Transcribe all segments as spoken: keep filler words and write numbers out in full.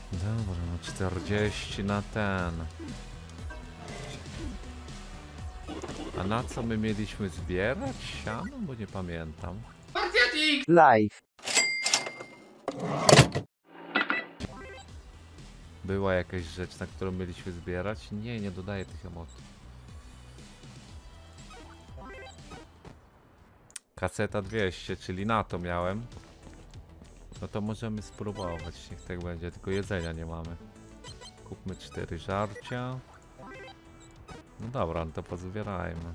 Dobra, no czterdzieści na ten. A na co my mieliśmy zbierać? Siano? Bo nie pamiętam. Live. Była jakaś rzecz, na którą mieliśmy zbierać? Nie, nie dodaję tych emotów. Kaseta dwieście, czyli na to miałem. No to możemy spróbować, niech tak będzie, tylko jedzenia nie mamy. Kupmy cztery żarcia. No dobra, no to pozbierajmy.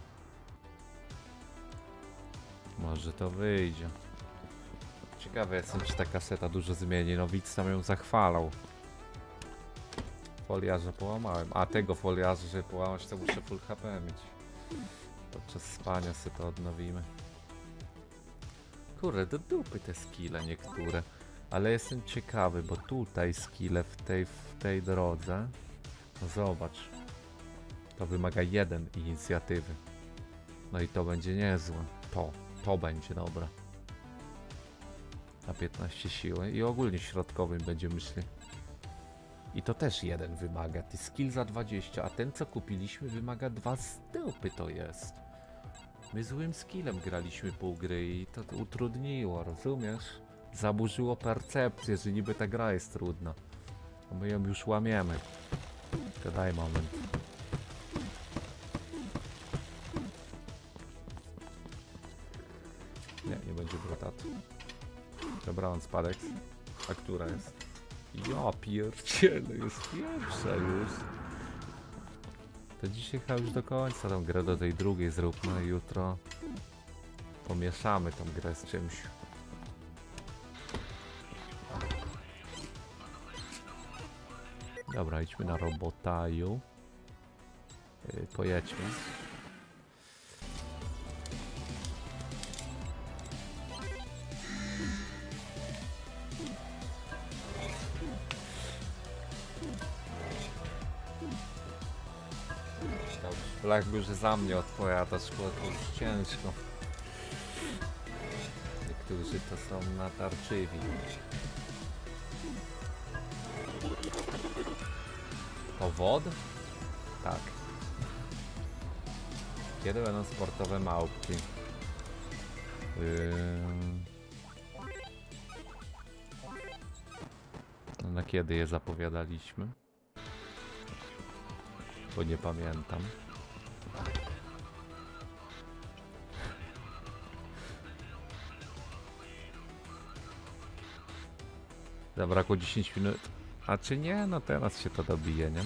Może to wyjdzie. Ciekawe jestem, czy ta kaseta dużo zmieni, no widz tam ją zachwalał. Foliarza połamałem, a tego foliarza, żeby połamać, to muszę full H P mieć. Podczas spania sobie to odnowimy. Kurde, do dupy te skille niektóre. Ale jestem ciekawy, bo tutaj skille w tej, w tej drodze. No zobacz. To wymaga jeden inicjatywy. No i to będzie niezłe. To, to będzie dobre. Na piętnaście siły i ogólnie środkowym będzie myślę. I to też jeden wymaga. Ty skill za dwadzieścia, a ten co kupiliśmy wymaga dwa z dupy to jest. My złym skillem graliśmy pół gry i to, to utrudniło, rozumiesz? Zaburzyło percepcję, że niby ta gra jest trudna. A my ją już łamiemy. To daj moment. Nie, nie będzie brotatu. Dobrałem spadek. A która jest? Ja pierdzielę, jest pierwsza już. To dzisiaj chyba już do końca tą grę do tej drugiej zróbmy. Jutro pomieszamy tą grę z czymś. Dobra, idźmy na robotaju. Yy, pojedźmy. Jakby, że za mnie odpowiadasz, bo to już ciężko. Niektórzy to są natarczywi. Powód? Tak. Kiedy będą sportowe małpki? Yy... No, na kiedy je zapowiadaliśmy? Bo nie pamiętam. Zabrakło dziesięć minut. A czy nie? No teraz się to dobije, nie?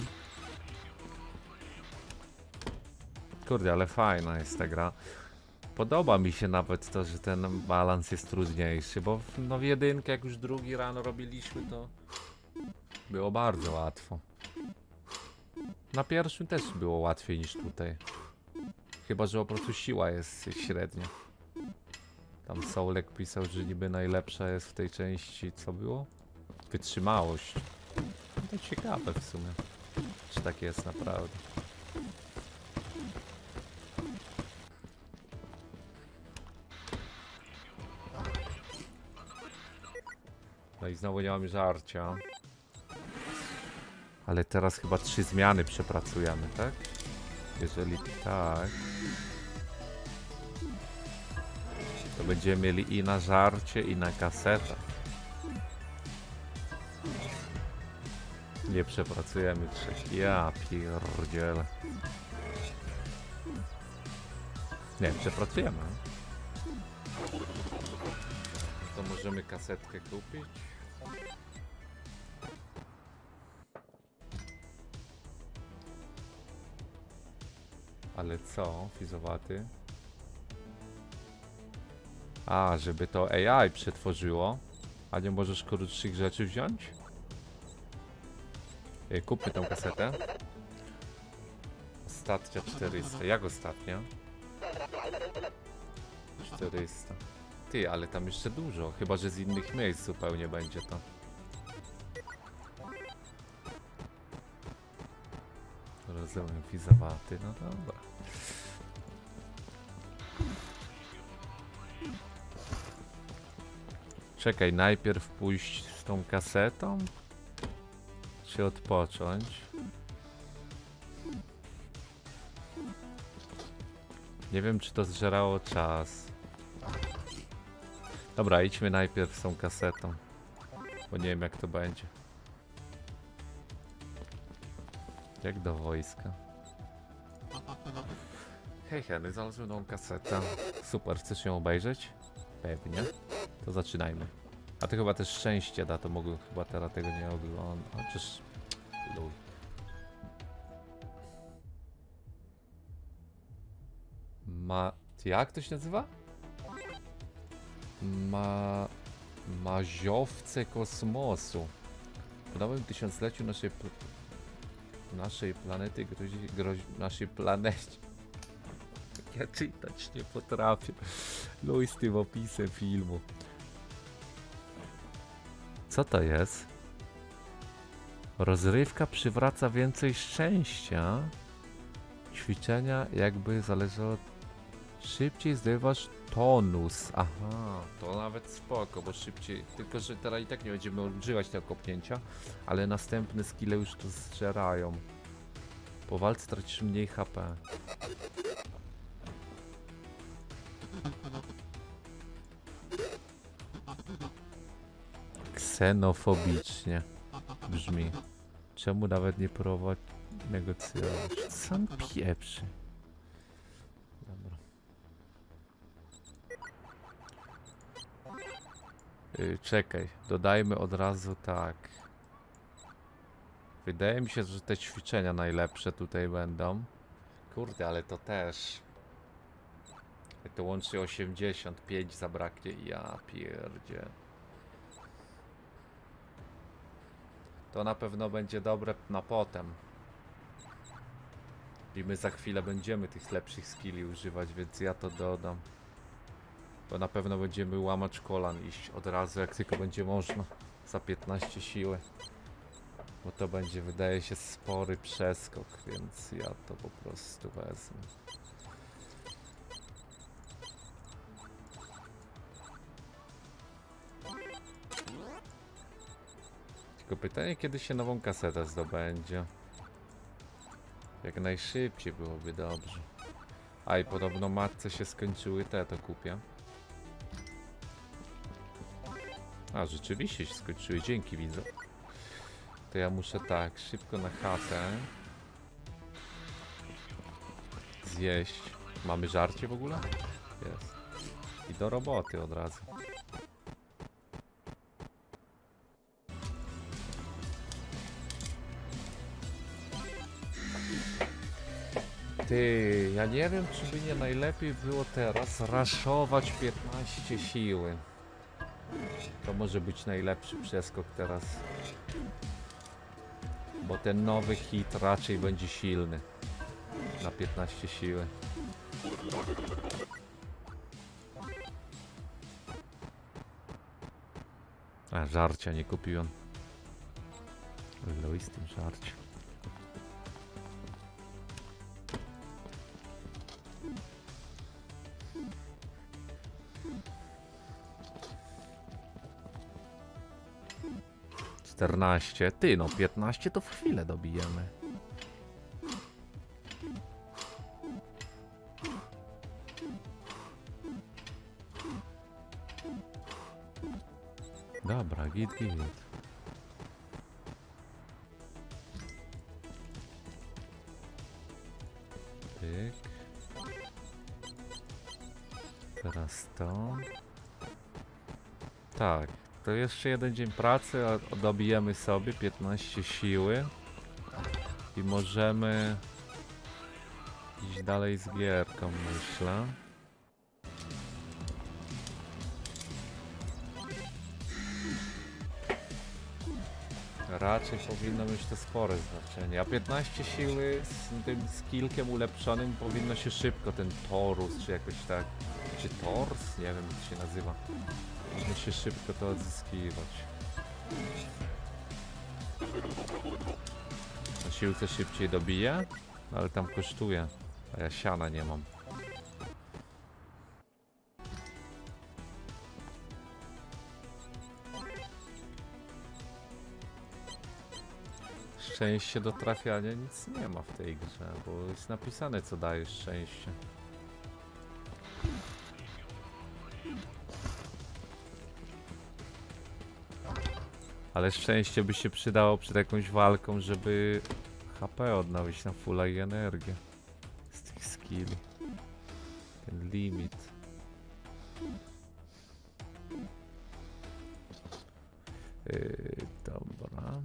Kurde, ale fajna jest ta gra. Podoba mi się nawet to, że ten balans jest trudniejszy, bo w, no w jedynkę jak już drugi rano robiliśmy, to było bardzo łatwo. Na pierwszym też było łatwiej niż tutaj. Chyba, że po prostu siła jest średnia. Tam Soulek pisał, że niby najlepsza jest w tej części, co było? Wytrzymałość. No to ciekawe w sumie, czy tak jest naprawdę. No i znowu nie mamy żarcia. Ale teraz chyba trzy zmiany przepracujemy, tak? Jeżeli tak, to będziemy mieli i na żarcie, i na kasetę. Nie przepracujemy trzech. Ja pierdzielę. Nie, przepracujemy. To możemy kasetkę kupić. Ale co, fizowaty? A, żeby to A I przetworzyło. A nie możesz krótszych rzeczy wziąć? Ej, kupmy tą kasetę. Ostatnia czterysta. Jak ostatnia? czterysta. Ty, ale tam jeszcze dużo. Chyba, że z innych miejsc zupełnie będzie to. Rozumiem, fizowaty. No dobra. Czekaj, najpierw pójść z tą kasetą? czy odpocząć. Nie wiem, czy to zżerało czas. Dobra, idźmy najpierw z tą kasetą, bo nie wiem, jak to będzie. Jak do wojska. Hej Henry, znalazłem nową kasetę. Super, chcesz ją obejrzeć? Pewnie. To zaczynajmy. A to chyba też szczęście da, to mogę chyba teraz tego nie oglądać. Chociaż... Lul. Ma... Jak to się nazywa? Ma... Maziowce kosmosu. W nowym tysiącleciu naszej... Pl... Naszej planety grozi... grozi... Naszej planecie. Ja czytać nie potrafię. No i z tym opisem filmu. Co to jest? Rozrywka przywraca więcej szczęścia. Ćwiczenia jakby zależało... Szybciej zdobywasz tonus. Aha, to nawet spoko, bo szybciej... Tylko, że teraz i tak nie będziemy używać tego kopnięcia, ale następne skille już to zżerają. Po walce tracisz mniej H P. Ksenofobicznie brzmi. Czemu nawet nie próbować negocjować? Sam pieprzy. Dobra. Yy, czekaj, dodajmy od razu tak. Wydaje mi się, że te ćwiczenia najlepsze tutaj będą. Kurde, ale to też. To łącznie osiemdziesiąt pięć zabraknie. Ja pierdzie. To na pewno będzie dobre na potem. I my za chwilę będziemy tych lepszych skilli używać, więc ja to dodam. Bo na pewno będziemy łamać kolan iść od razu, jak tylko będzie można. Za piętnaście siły. Bo to będzie, wydaje się, spory przeskok, więc ja to po prostu wezmę. Tylko pytanie, kiedy się nową kasetę zdobędzie. Jak najszybciej byłoby dobrze. A i podobno matce się skończyły te, to kupię. A, rzeczywiście się skończyły, dzięki widzę. To ja muszę tak, szybko na chatę. Zjeść. Mamy żarcie w ogóle? Jest. I do roboty od razu. Ty, ja nie wiem, czy by nie najlepiej było teraz raszować piętnaście siły. To może być najlepszy przeskok teraz. Bo ten nowy hit raczej będzie silny. Na piętnaście siły. A, żarcia nie kupiłem. Luj z tym żarciem. czternaście. Ty, no piętnaście to w chwilę dobijemy. Dobra, git, git. Pyk. Teraz to. Tak. To jeszcze jeden dzień pracy, a dobijemy sobie piętnaście siły i możemy iść dalej z gierką, myślę. Raczej powinno mieć to spore znaczenie, a piętnaście siły z tym skillkiem ulepszonym powinno się szybko, ten torus czy jakoś tak, czy tors? Nie wiem, jak to się nazywa. Powinno się szybko to odzyskiwać. Na siłce szybciej dobije, ale tam kosztuje, a ja siana nie mam. szczęście do trafiania nic nie ma w tej grze, bo jest napisane co daje szczęście. Ale szczęście by się przydało przed jakąś walką, żeby H P odnowić na fulla i energię z tych skilli. Ten limit. Yy, dobra.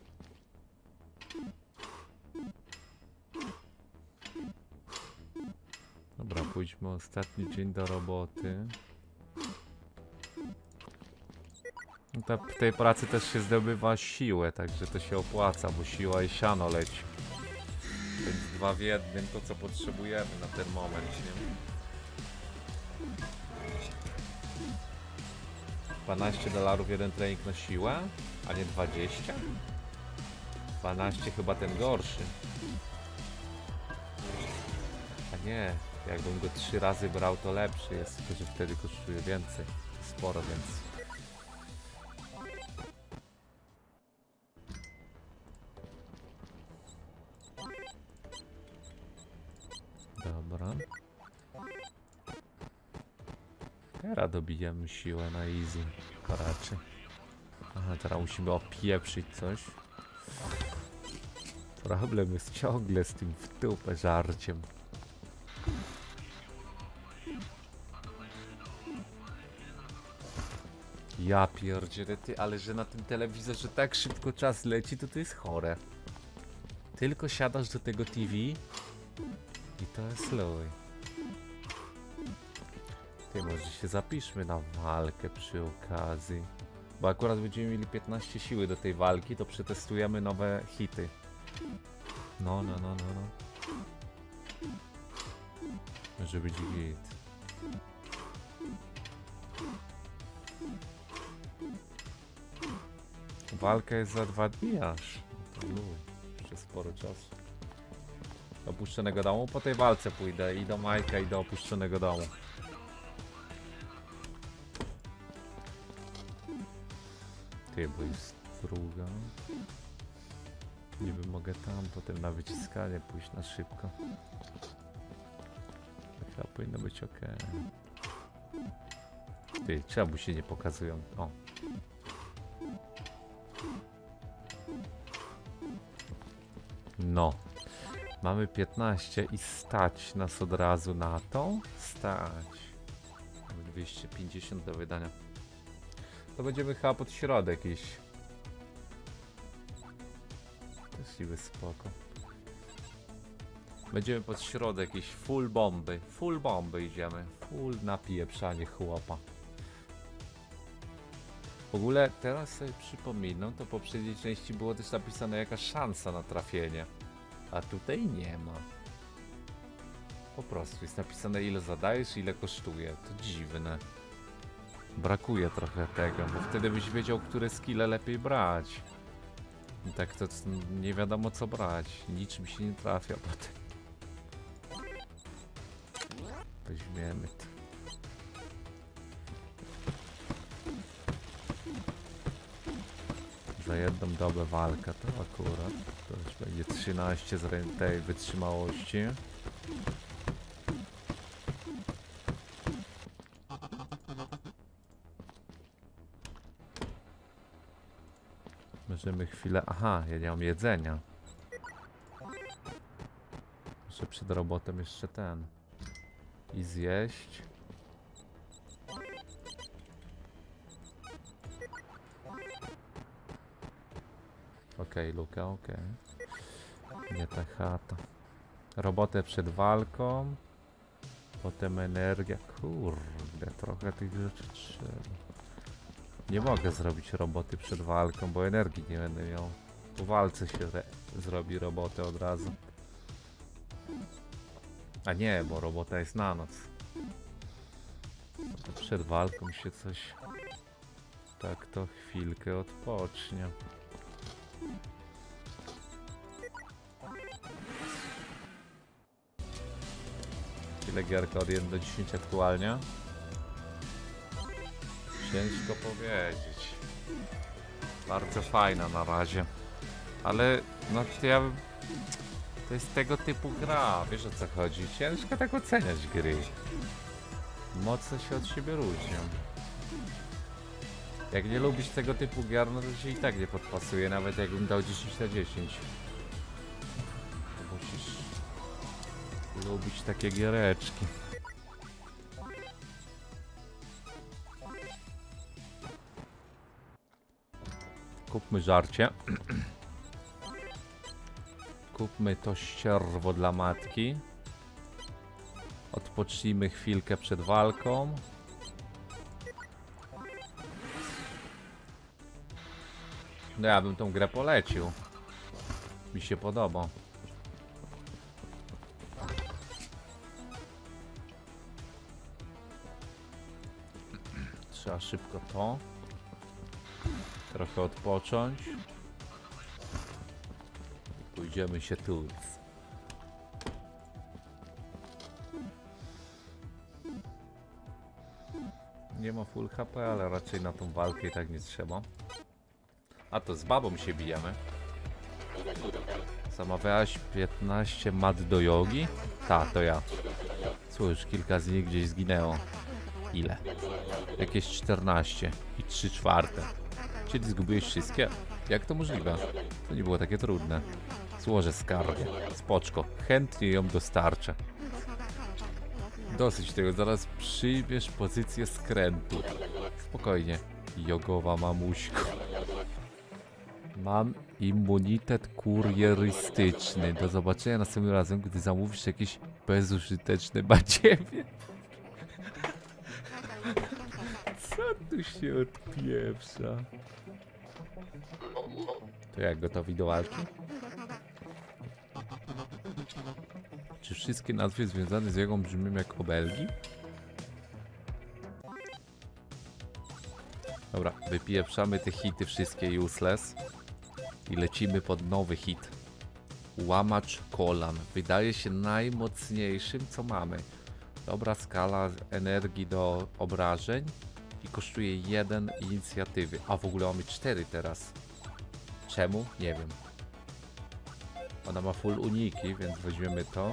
Dobra, pójdźmy ostatni dzień do roboty. No ta, w tej pracy też się zdobywa siłę, także to się opłaca, bo siła i siano leci. Więc dwa w jednym to co potrzebujemy na ten moment, nie? dwanaście dolarów jeden trening na siłę, a nie dwadzieścia? dwanaście chyba ten gorszy. A nie, jakbym go trzy razy brał to lepszy jest, tylko że wtedy kosztuje więcej. Sporo więcej. Dobra. Teraz dobijemy siłę na easy. Raczej. Aha, teraz musimy opieprzyć coś. Problem jest ciągle z tym w dupę żarciem. Ja pierdzielę ty, ale że na tym telewizorze tak szybko czas leci, to to jest chore. Tylko siadasz do tego T V i to jest luj. Ty, może się zapiszmy na walkę przy okazji. Bo akurat będziemy mieli piętnaście siły do tej walki, to przetestujemy nowe hity. No, no, no, no, no. Może być git. Walka jest za dwa dni aż. To luj, jeszcze sporo czasu. Do opuszczonego domu? Po tej walce pójdę i do Majka i do opuszczonego domu. Ty, bo jest druga. Niby mogę tam potem na wyciskanie pójść na szybko. Chyba powinno być ok. Ty, czemu się nie pokazują? O. No. Mamy piętnaście i stać nas od razu na to? Stać. Mamy dwieście pięćdziesiąt do wydania. To będziemy chyba pod środek iść. To siły spoko. Będziemy pod środek iść. Full bomby. Full bomby idziemy. Full napieprzanie chłopa. W ogóle teraz sobie przypominam, to w poprzedniej części było też napisane jakaś szansa na trafienie. A tutaj nie ma. Po prostu jest napisane ile zadajesz, ile kosztuje. To dziwne. Brakuje trochę tego, bo wtedy byś wiedział, które skille lepiej brać. I tak to nie wiadomo co brać. Niczym się nie trafia potem. Weźmiemy to. Za jedną dobę walka to akurat. To już będzie trzynaście z tej wytrzymałości. Możemy chwilę... Aha, ja nie mam jedzenia. Muszę przed robotem jeszcze ten... I zjeść. Okej, okay, Luka, okej. Okay. Nie ta chata. Robotę przed walką. Potem energia. Kurde, trochę tych rzeczy trzeba. Nie mogę zrobić roboty przed walką, bo energii nie będę miał. Po walce się zrobi robotę od razu. A nie, bo robota jest na noc. To przed walką się coś... Tak to chwilkę odpocznie. Ile gierka od jeden do dziesięciu aktualnie? Ciężko powiedzieć. Bardzo fajna na razie. Ale No to ja... To jest tego typu gra, wiesz o co chodzi. Ciężko tak oceniać gry. Mocno się od siebie różnią. Jak nie lubisz tego typu gier, no to się i tak nie podpasuje, nawet jakbym dał dziesięć na dziesięć. To musisz lubić takie giereczki. Kupmy żarcie. Kupmy to ścierwo dla matki. Odpocznijmy chwilkę przed walką. No ja bym tą grę polecił. Mi się podoba. Trzeba szybko to. Trochę odpocząć. Pójdziemy się tu. Nie ma full H P, ale raczej na tą walkę i tak nie trzeba. A to z babą się bijemy. Zamawiałaś piętnaście mat do jogi? Ta, to ja. Cóż, kilka z nich gdzieś zginęło. Ile? Jakieś czternaście i trzy czwarte. Czyli zgubiłeś wszystkie? Jak to możliwe? To nie było takie trudne. Złożę skargę. Spoczko. Chętnie ją dostarczę. Dosyć tego, zaraz przyjmiesz pozycję skrętu. Spokojnie. Jogowa mamuśko. Mam immunitet kurierystyczny. Do zobaczenia następnym razem, gdy zamówisz jakieś bezużyteczne badziewie. Co tu się odpieprza? To jak, gotowi do walki? Czy wszystkie nazwy związane z jego brzmią jak obelgi? Dobra, wypieprzamy te hity wszystkie useless i lecimy pod nowy hit. Łamacz kolan. Wydaje się najmocniejszym, co mamy. Dobra skala energii do obrażeń i kosztuje jeden inicjatywy. A w ogóle mamy cztery teraz. Czemu? Nie wiem. Ona ma full uniki, więc weźmiemy to.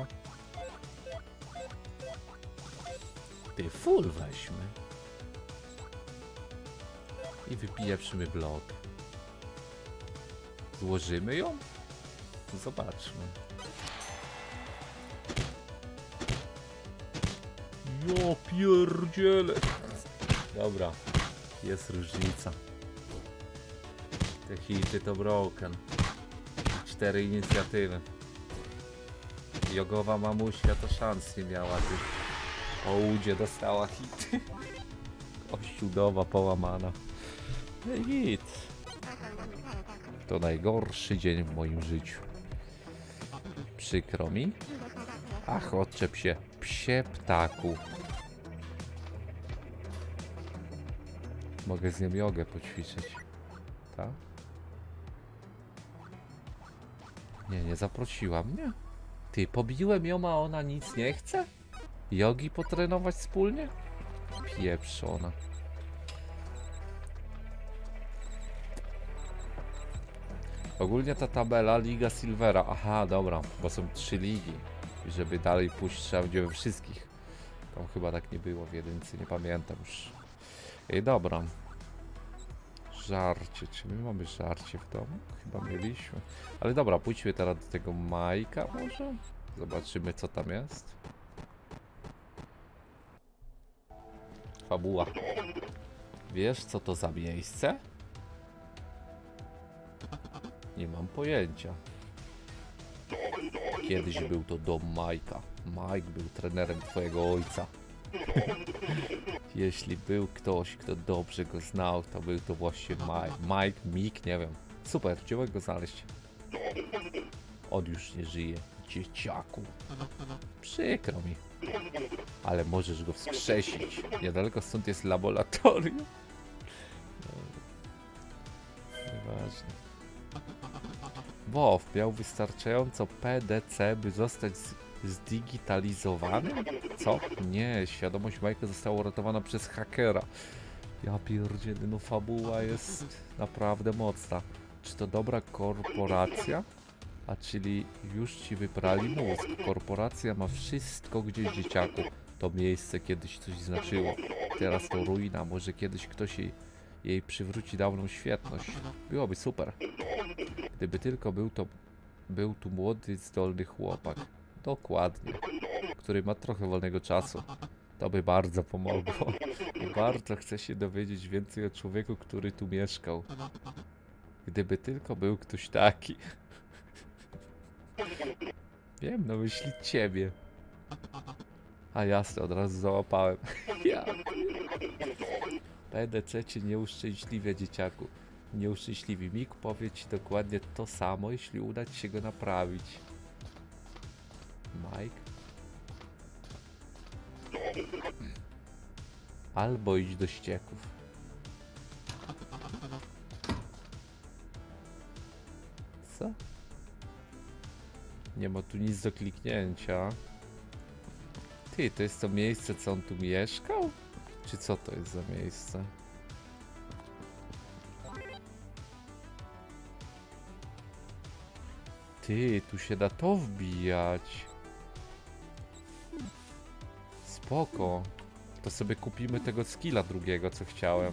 Ty, full weźmy. I wypieprzymy blok. Złożymy ją? Zobaczmy. Jo pierdziele. Dobra, jest różnica. Te hity to broken. Cztery inicjatywy. Jogowa mamusia to szans nie miała. Ty. O udzie dostała hity. Ościudowa połamana. Hit. To najgorszy dzień w moim życiu. Przykro mi. Ach, odczep się, psie ptaku. Mogę z nią jogę poćwiczyć. Tak? Nie, nie zaprosiła mnie. Ty, pobiłem ją, a ona nic nie chce? Jogi potrenować wspólnie? Pieprzona. Ogólnie ta tabela Liga Silvera. Aha, dobra, bo są trzy ligi. I żeby dalej pójść, trzeba będzie we wszystkich. Tam chyba tak nie było w jedynce, nie pamiętam już. Ej, dobra. Żarcie. Czy my mamy żarcie w domu? Chyba mieliśmy. Ale dobra, pójdźmy teraz do tego Majka może? Zobaczymy, co tam jest. Fabuła. Wiesz, co to za miejsce? Nie mam pojęcia. Kiedyś był to dom Majka. Mike był trenerem twojego ojca. Jeśli był ktoś, kto dobrze go znał, to był to właśnie Mike. Mike, Mick, nie wiem. Super, chciałem go znaleźć. On już nie żyje, dzieciaku. Przykro mi. Ale możesz go wskrzesić. Niedaleko stąd jest laboratorium. Nieważne. WoW miał wystarczająco P D C, by zostać zdigitalizowany? Co? Nie, świadomość Majka została uratowana przez hakera. Ja pierdzielę, no fabuła jest naprawdę mocna. Czy to dobra korporacja? A czyli już ci wyprali mózg. Korporacja ma wszystko gdzieś, dzieciaku. To miejsce kiedyś coś znaczyło. Teraz to ruina. Może kiedyś ktoś jej, jej przywróci dawną świetność. Byłoby super. Gdyby tylko był to... Był tu młody, zdolny chłopak. Dokładnie. Który ma trochę wolnego czasu. To by bardzo pomogło. I bardzo chcę się dowiedzieć więcej o człowieku, który tu mieszkał. Gdyby tylko był ktoś taki. Wiem, no myśli ciebie. A jasne, od razu załapałem. Ja. P D C cię nie uszczęśliwia, dzieciaku. Nie uszczęśliwi. Mik powie ci dokładnie to samo, jeśli uda ci się go naprawić. Mike? Albo idź do ścieków. Co? Nie ma tu nic do kliknięcia. Ty, to jest to miejsce, co on tu mieszkał? Czy co to jest za miejsce? Ty, tu się da to wbijać. Spoko. To sobie kupimy tego skilla drugiego, co chciałem.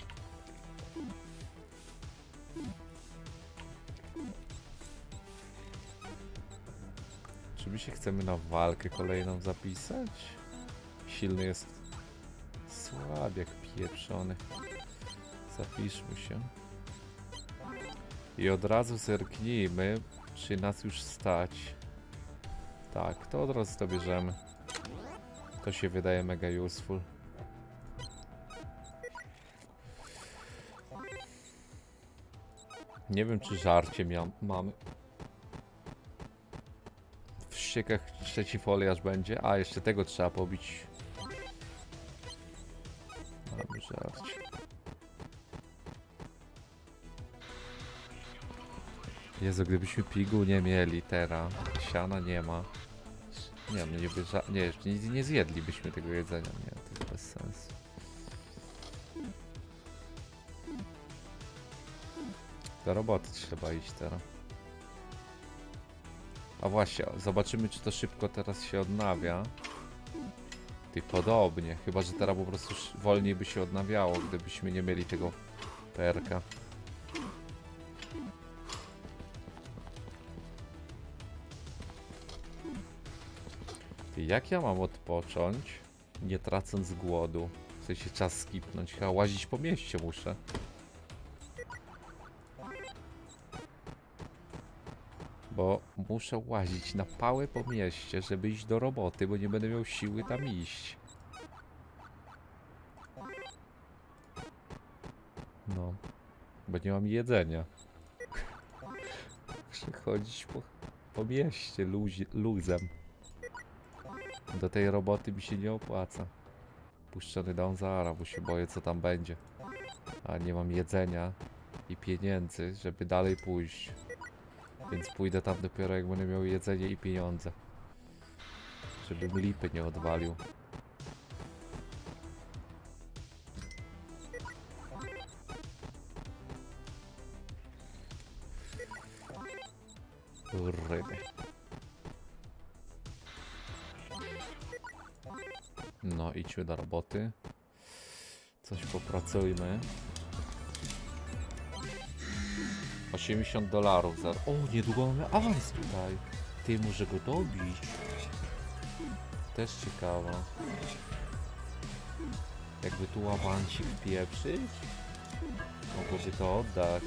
Czy my się chcemy na walkę kolejną zapisać? Silny jest słabiak pieprzony. Zapiszmy się. I od razu zerknijmy, czy nas już stać. Tak, to od razu to bierzemy. To się wydaje mega useful. Nie wiem, czy żarcie mia- mamy. W ściekach trzeci foliarz będzie. A, jeszcze tego trzeba pobić. Mamy żarcie. Jezu, gdybyśmy pigu nie mieli teraz. Siana nie ma. Nie, no nie, wyża... nie, jeszcze nie, nie zjedlibyśmy tego jedzenia. Nie, to jest bez sensu. Do roboty trzeba iść teraz. A właśnie, zobaczymy, czy to szybko teraz się odnawia. Ty, podobnie. Chyba, że teraz po prostu wolniej by się odnawiało, gdybyśmy nie mieli tego perka. Ty, jak ja mam odpocząć, nie tracąc głodu? W sensie czas skipnąć. Chyba łazić po mieście muszę. Bo muszę łazić na pałę po mieście, żeby iść do roboty, bo nie będę miał siły tam iść. No, bo nie mam jedzenia. Muszę chodzić po, po mieście luzi, luzem. Do tej roboty mi się nie opłaca. Puszczony down zara, bo się boję, co tam będzie. A nie mam jedzenia i pieniędzy, żeby dalej pójść. Więc pójdę tam dopiero, jak będę miał jedzenie i pieniądze. Żebym lipy nie odwalił. Ryby. No, idźmy do roboty. Coś popracujmy. osiemdziesiąt dolarów za... O, niedługo mamy awans tutaj. Ty, może go dobić. Też ciekawa. Jakby tu awansik wpieprzyć, mogłoby to oddać.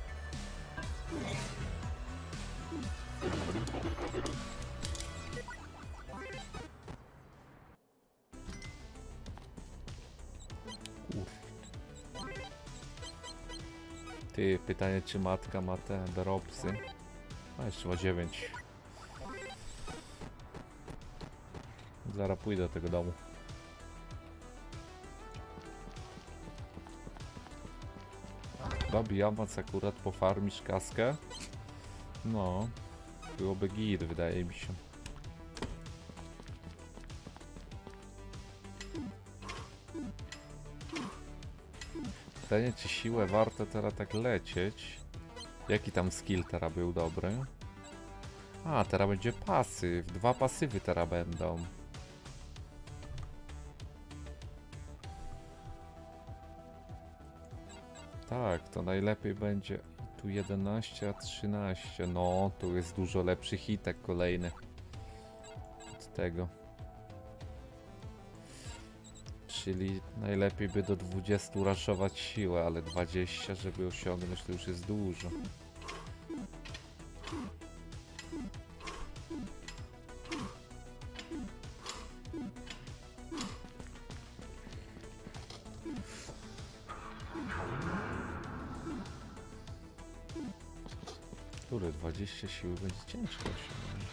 Ty, pytanie, czy matka ma te dropsy? A jeszcze ma dziewięć. Zaraz pójdę do tego domu. Babi Amac akurat pofarmisz kaskę? No, byłoby git, wydaje mi się. Pytanie, czy siłę warto teraz tak lecieć? Jaki tam skill teraz był dobry? A, teraz będzie pasyw. Dwa pasywy teraz będą. Tak, to najlepiej będzie tu jedenaście, a trzynaście. No, tu jest dużo lepszy hitek kolejny od tego. Czyli najlepiej by do dwudziestu raszować siłę, ale dwadzieścia, żeby osiągnąć, to już jest dużo. Kurde, dwadzieścia siły będzie ciężko osiągnąć.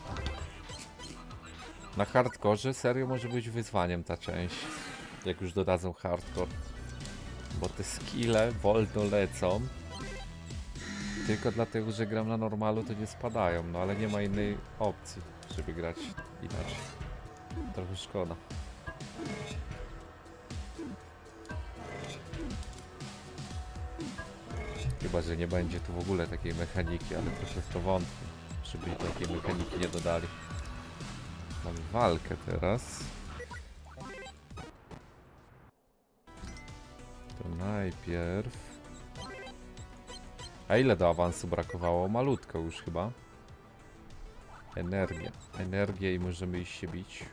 Na hardkorze serio może być wyzwaniem ta część, jak już dodadzą hardcore. Bo te skille wolno lecą. Tylko dlatego, że gram na normalu, to nie spadają, no ale nie ma innej opcji, żeby grać inaczej. Trochę szkoda. Chyba, że nie będzie tu w ogóle takiej mechaniki, ale trochę w to wątpię, żeby takiej mechaniki nie dodali. Mamy walkę teraz. To najpierw... A ile do awansu brakowało? Malutko już chyba. Energia. Energię i możemy iść się bić.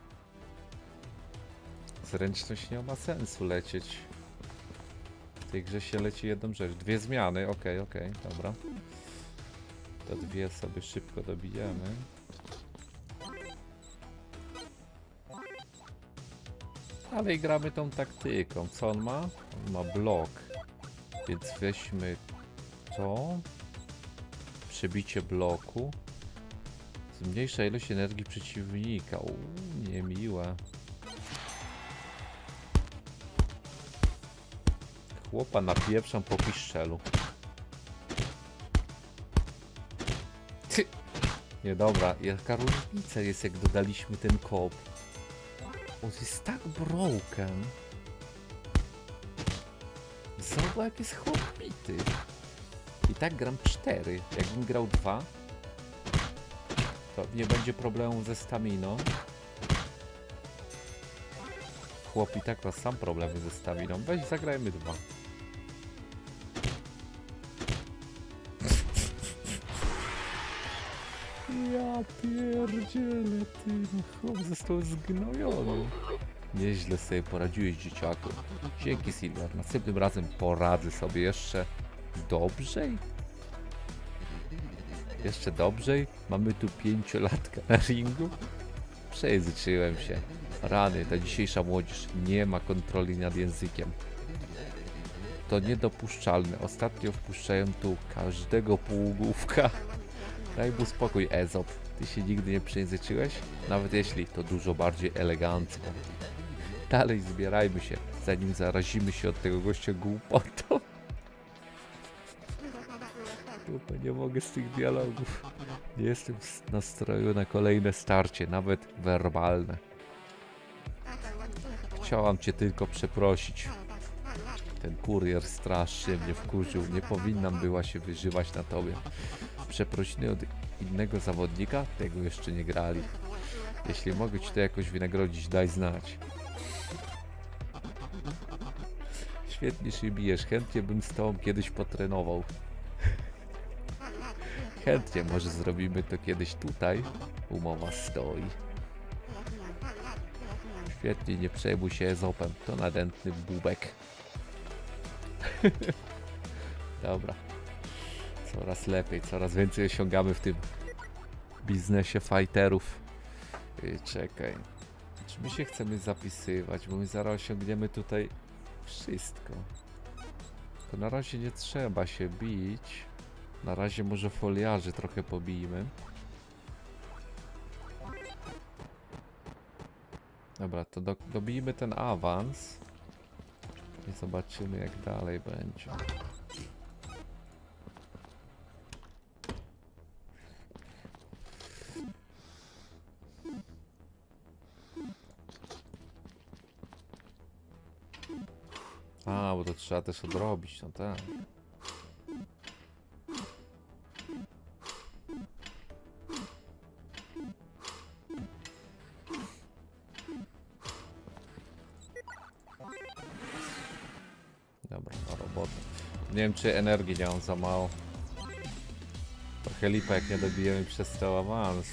Zręczność nie ma sensu lecieć. W tej grze się leci jedną rzecz. Dwie zmiany, okej, okay, okej, okay, dobra. To dwie sobie szybko dobijemy. Ale i gramy tą taktyką. Co on ma? On ma blok. Więc weźmy to. Przebicie bloku. Zmniejsza ilość energii przeciwnika. Uuu, niemiłe. Chłopa napieprzam po piszczelu. Ty. Nie, dobra, jaka różnica jest, jak dodaliśmy ten kop. O, to jest tak broken. Zobacz, jak jest chłopity. I tak gram cztery. Jakbym grał dwa, to nie będzie problemu ze staminą. Chłop i tak ma sam problemy ze staminą. Weź, zagrajmy dwa. Ja pierdzielę, ty, no chłop został zgnojony. Nieźle sobie poradziłeś, dzieciaku. Dzięki, Silver. Następnym razem poradzę sobie jeszcze dobrzej. Jeszcze dobrzej? Mamy tu pięciolatka na ringu? Przejęzyczyłem się. Rany, ta dzisiejsza młodzież nie ma kontroli nad językiem. To niedopuszczalne. Ostatnio wpuszczają tu każdego półgłówka. Daj mu spokój, Ezop. Ty się nigdy nie przejęzyczyłeś? Nawet jeśli, to dużo bardziej elegancko. Dalej zbierajmy się, zanim zarazimy się od tego gościa głupotą. Chyba nie mogę z tych dialogów. Nie jestem w nastroju na kolejne starcie, nawet werbalne. Chciałam cię tylko przeprosić. Ten kurier strasznie mnie wkurzył. Nie powinnam była się wyżywać na tobie. Przeprosiny od innego zawodnika? Tego jeszcze nie grali. Jeśli mogę ci to jakoś wynagrodzić, daj znać. Świetnie się bijesz. Chętnie bym z tobą kiedyś potrenował. Chętnie, może zrobimy to kiedyś tutaj. Umowa stoi. Świetnie, nie przejmuj się Ezopem. To nadętny bubek. Dobra. Coraz lepiej, coraz więcej osiągamy w tym biznesie fighterów. Yy, czekaj. Czy my się chcemy zapisywać? Bo my zaraz osiągniemy tutaj wszystko. To na razie nie trzeba się bić. Na razie może foliarzy trochę pobijmy. Dobra, to do, dobijmy ten awans. I zobaczymy, jak dalej będzie. A, bo to trzeba też odrobić, no tak. Nie wiem, czy energii nie mam za mało. Trochę lipa, jak nie dobijemy przez ten awans.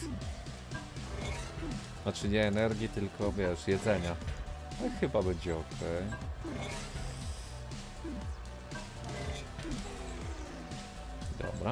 Znaczy nie energii, tylko wiesz, jedzenia. No chyba będzie ok. Dobra.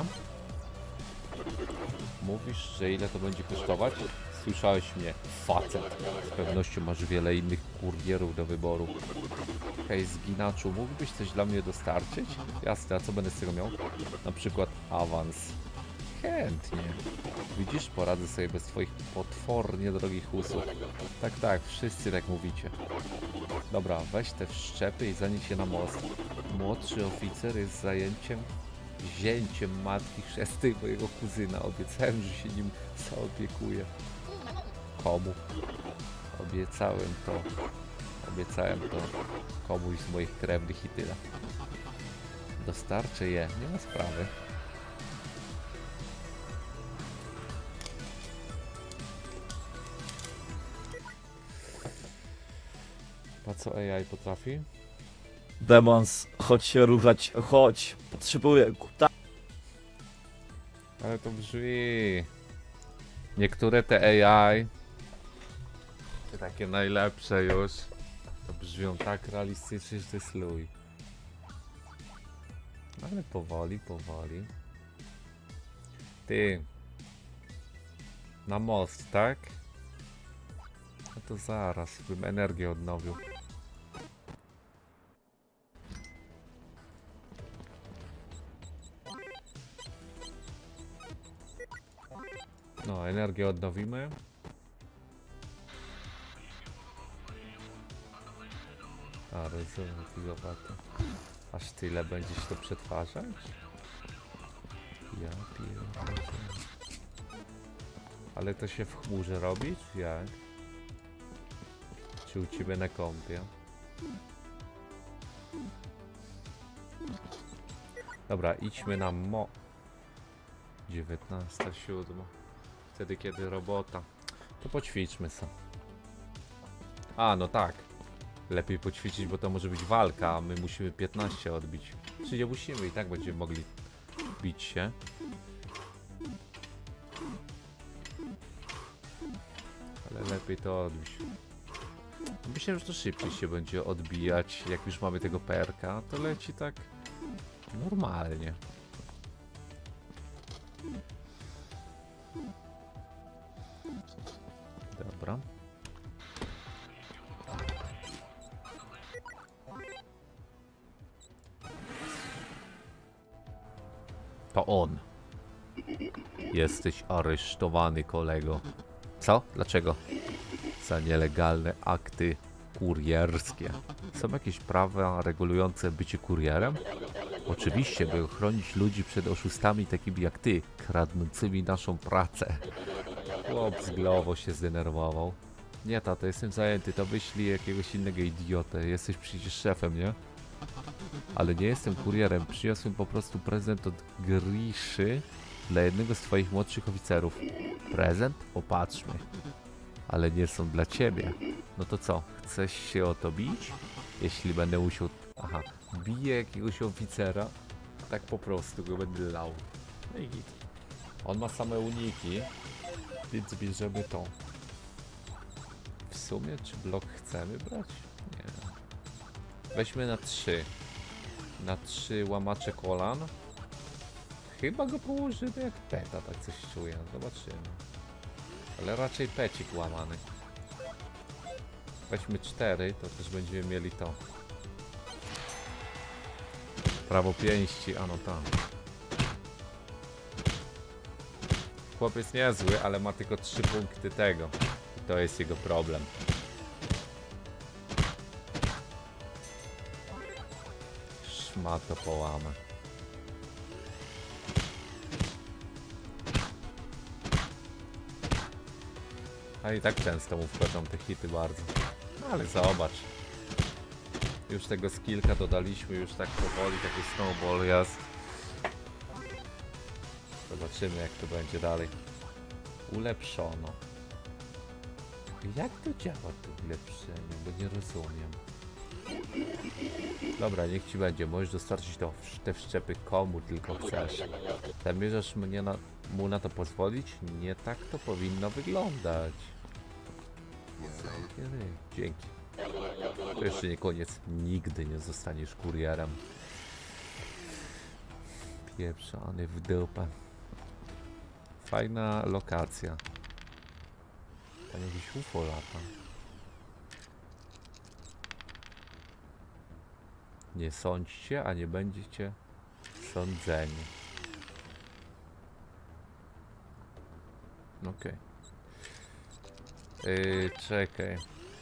Mówisz, że ile to będzie kosztować? Słyszałeś mnie, facet. Z pewnością masz wiele innych kurierów do wyboru. Hej, zginaczu, mógłbyś coś dla mnie dostarczyć? Jasne, a co będę z tego miał? Na przykład awans. Chętnie. Widzisz, poradzę sobie bez twoich potwornie drogich usług. Tak, tak, wszyscy tak mówicie. Dobra, weź te wszczepy i zanieś je na most. Młodszy oficer jest zajęciem zięciem matki chrzestnej mojego kuzyna. Obiecałem, że się nim zaopiekuję. Komu? Obiecałem to. Obiecałem to komuś z moich krewnych i tyle. Dostarczę je, nie ma sprawy. A co A I potrafi? Demons, chodź się ruchać, chodź. Potrzebuję kuta. Ale to brzmi... Niektóre te A I, te takie najlepsze już, to brzmią tak realistycznie, że to jest luj. Ale powoli, powoli. Ty. Na most, tak? No to zaraz, bym energię odnowił. No, energię odnowimy. A, rozumiem, gigawatty. Aż tyle będziesz to przetwarzać? Ja pierdolę. Ale to się w chmurze robi, czy jak? Czy u ciebie na kompie? Dobra, idźmy na mo... dziewiętnasta siódma. Wtedy, kiedy robota. To poćwiczmy sobie. A, no tak. Lepiej poćwiczyć, bo to może być walka, a my musimy piętnaście odbić. Czy nie musimy, i tak będziemy mogli bić się. Ale lepiej to odbić. Myślę, że to szybciej się będzie odbijać. Jak już mamy tego P R K, to leci tak normalnie. Dobra. To on. Jesteś aresztowany, kolego. Co? Dlaczego? Za nielegalne akty kurierskie. Są jakieś prawa regulujące bycie kurierem? Oczywiście, by ochronić ludzi przed oszustami takimi jak ty, kradnącymi naszą pracę. Chłop z Glowo się zdenerwował. Nie, tato, jestem zajęty, to wyślij jakiegoś innego idiotę. Jesteś przecież szefem, nie? Ale nie jestem kurierem, przyniosłem po prostu prezent od Griszy dla jednego z twoich młodszych oficerów. Prezent? Popatrzmy. Ale nie są dla ciebie. No to co? Chcesz się o to bić? Jeśli będę musiał... Aha, biję jakiegoś oficera. Tak po prostu go będę lał. No i git. On ma same uniki, więc bierzemy to. W sumie, czy blok chcemy brać? Nie. Weźmy na trzy. Na trzy łamacze kolan. Chyba go położymy jak peta, tak coś czuję. Zobaczymy. Ale raczej pecik łamany. Weźmy cztery, to też będziemy mieli to. Prawo pięści, a no tam. Chłopiec niezły, ale ma tylko trzy punkty tego. I to jest jego problem. Szmato połamę. A i tak często mu wchodzą te hity bardzo. No ale zobacz. Już tego skillka dodaliśmy, już tak powoli, taki snowball jest. Zobaczymy, jak to będzie dalej. Ulepszono. Jak to działa to ulepszenie? Bo nie rozumiem. Dobra, niech ci będzie. Możesz dostarczyć to, te wszczepy komu tylko chcesz. Zamierzasz mnie na, mu na to pozwolić? Nie tak to powinno wyglądać. Dzięki. To jeszcze nie koniec. Nigdy nie zostaniesz kurierem. Pieprzony w dupę. Fajna lokacja. Tam jakiś U F O lata. Nie sądźcie, a nie będziecie sądzeni. Okej. Okay. Yy, czekaj.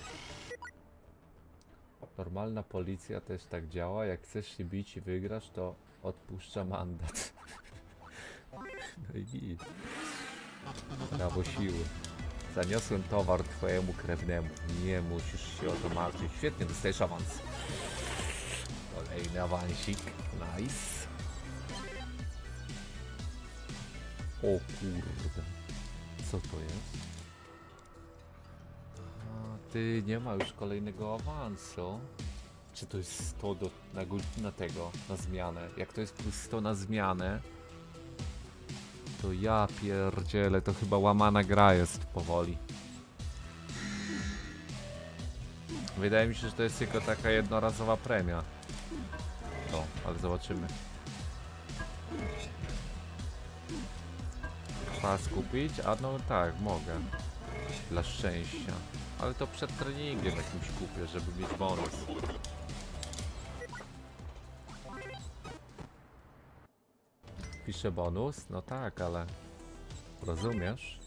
Normalna policja też tak działa. Jak chcesz się bić i wygrasz, to odpuszcza mandat. No i git. Prawo siły. Zaniosłem towar twojemu krewnemu. Nie musisz się o to martwić. Świetnie, dostajesz awans. Kolejny awansik. Nice. O kurde. Co to jest? A, ty, nie ma już kolejnego awansu. Czy to jest sto do, na, na tego, na zmianę? Jak to jest plus sto na zmianę, to ja pierdzielę, to chyba łamana gra jest powoli. Wydaje mi się, że to jest tylko taka jednorazowa premia. No, ale zobaczymy. Trzeba skupić? A no tak, mogę. Dla szczęścia. Ale to przed treningiem jakimś kupię, żeby mieć bonus. Piszę bonus? No tak, ale... Rozumiesz?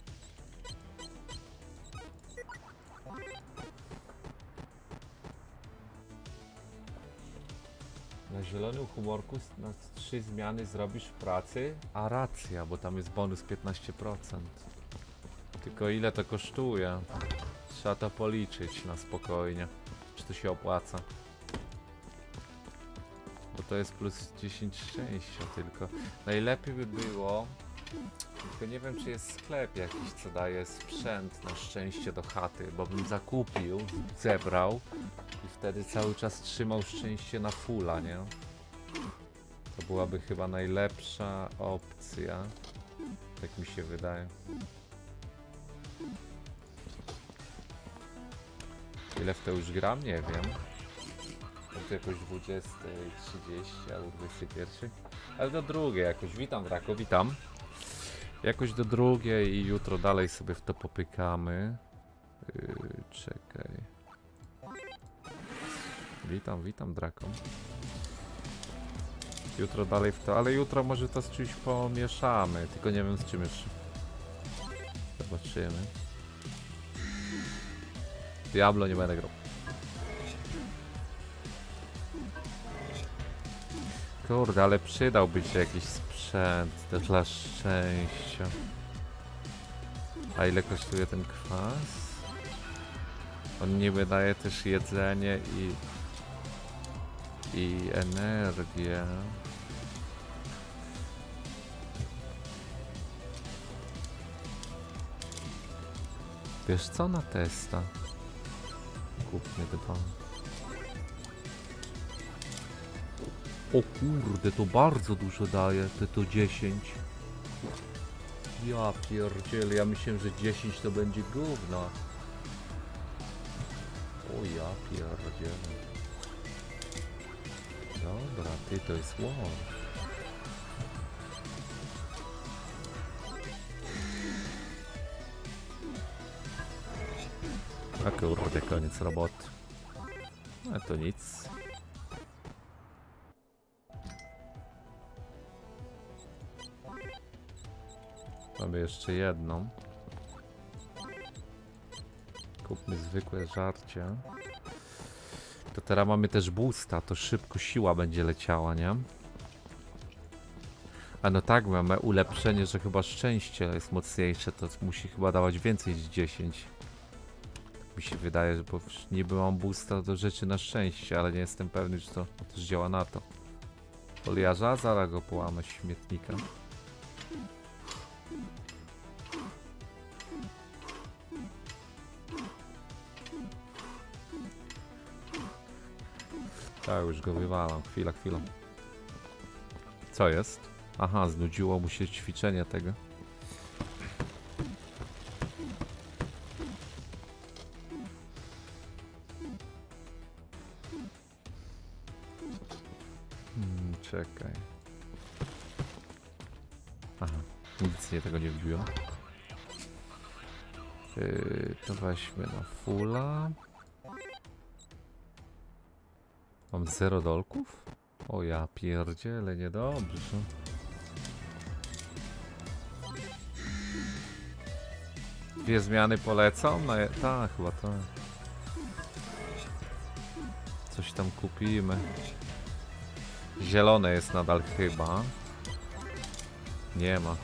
Na zielonym humorku na trzy zmiany zrobisz w pracy? A racja, bo tam jest bonus piętnaście procent. Tylko ile to kosztuje? Trzeba to policzyć na spokojnie. Czy to się opłaca? Bo to jest plus dziesięć szczęścia tylko. Najlepiej by było... Tylko nie wiem, czy jest sklep jakiś, co daje sprzęt na szczęście do chaty, bo bym zakupił, zebrał i wtedy cały czas trzymał szczęście na fulla, nie? To byłaby chyba najlepsza opcja. Tak mi się wydaje. Ile w to już gram? Nie wiem. To jakoś dwudziesta trzydzieści albo dwudziesta pierwsza. Ale do drugiej jakoś. Witam, Draco, witam. Jakoś do drugiej i jutro dalej sobie w to popykamy. Yy, czekaj. Witam, witam, Draco. Jutro dalej w to, ale jutro może to z czymś pomieszamy, tylko nie wiem z czym jeszcze. Zobaczymy. Diablo nie będę grał. Kurde, ale przydałby się jakiś sprzęt też dla szczęścia. A ile kosztuje ten kwas? On niby daje też jedzenie i... i energię. Wiesz co, na testa? Kupmy dwa. O kurde, to bardzo dużo daje, te to dziesięć. Ja pierdzielę, ja myślałem, że dziesięć to będzie gówno. O ja pierdzielę. Dobra, ty, to jest wow. A kurde, koniec roboty. A to nic. Mamy jeszcze jedną. Kupmy zwykłe żarcie. To teraz mamy też boosta, to szybko siła będzie leciała, nie? A no tak, mamy ulepszenie, że chyba szczęście jest mocniejsze, to musi chyba dawać więcej niż dziesięć. Tak mi się wydaje, że bo niby mam boosta do rzeczy na szczęście, ale nie jestem pewny, czy to też działa na to. Foliarza? Zaraz go połamę śmietnika. Tak, już go wywalam. Chwila, chwila. Co jest? Aha, znudziło mu się ćwiczenie tego. Hmm, czekaj. Aha, nic nie tego nie wbiło. Yy, to weźmy na fulla. Mam zero dolków? O ja pierdzielę, niedobrze. Dwie zmiany polecam? No, tak, chyba tak. Coś tam kupimy. Zielone jest nadal chyba. Nie ma.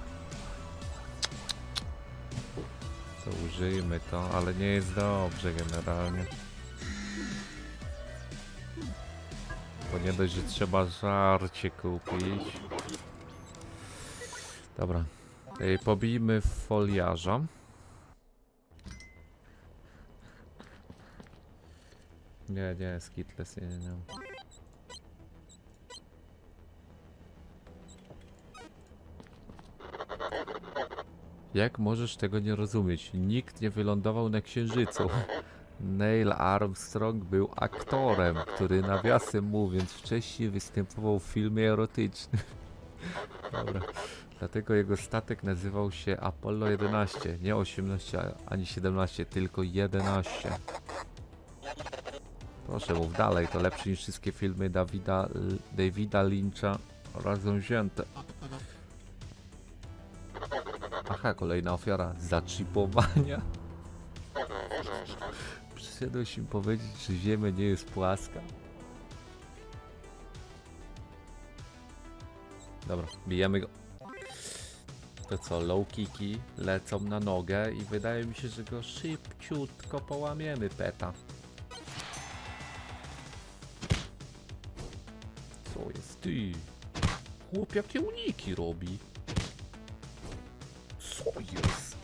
To użyjmy to, ale nie jest dobrze generalnie. Bo nie dość, że trzeba żarcie kupić. Dobra. Ej, pobijmy foliarza. Nie, nie, skitless, nie, nie, nie. Jak możesz tego nie rozumieć? Nikt nie wylądował na Księżycu. Neil Armstrong był aktorem, który nawiasem mówiąc wcześniej występował w filmie erotycznym. Dobra. Dlatego jego statek nazywał się Apollo jedenaście. Nie osiemnaście ani siedemnaście, tylko jedenaście. Proszę, mów dalej, to lepsze niż wszystkie filmy Davida, Davida Lyncha razem wzięte. Aha, kolejna ofiara zaczipowania. Przyszedłeś im powiedzieć, że Ziemia nie jest płaska. Dobra, bijemy go. To co, low kicki lecą na nogę i wydaje mi się, że go szybciutko połamiemy, peta. Co jest ty? Chłop jakie uniki robi? Co jest?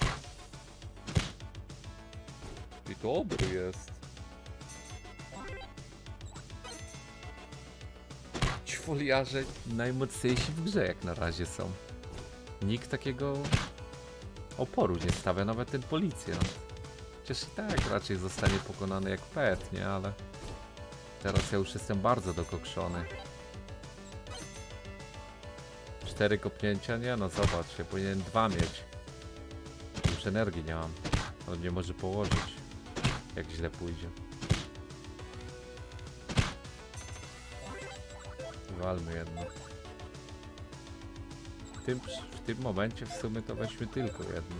I dobry jest. Ci foliarze najmocniejsi w grze jak na razie są. Nikt takiego oporu nie stawia, nawet ten policjant. Chociaż i tak raczej zostanie pokonany jak pet, nie? Ale teraz ja już jestem bardzo dokokszony. Cztery kopnięcia? Nie, no zobacz, ja powinien dwa mieć. Już energii nie mam. On nie może położyć, jak źle pójdzie. Walmy jedno. W tym, w tym momencie w sumie to weźmy tylko jedno.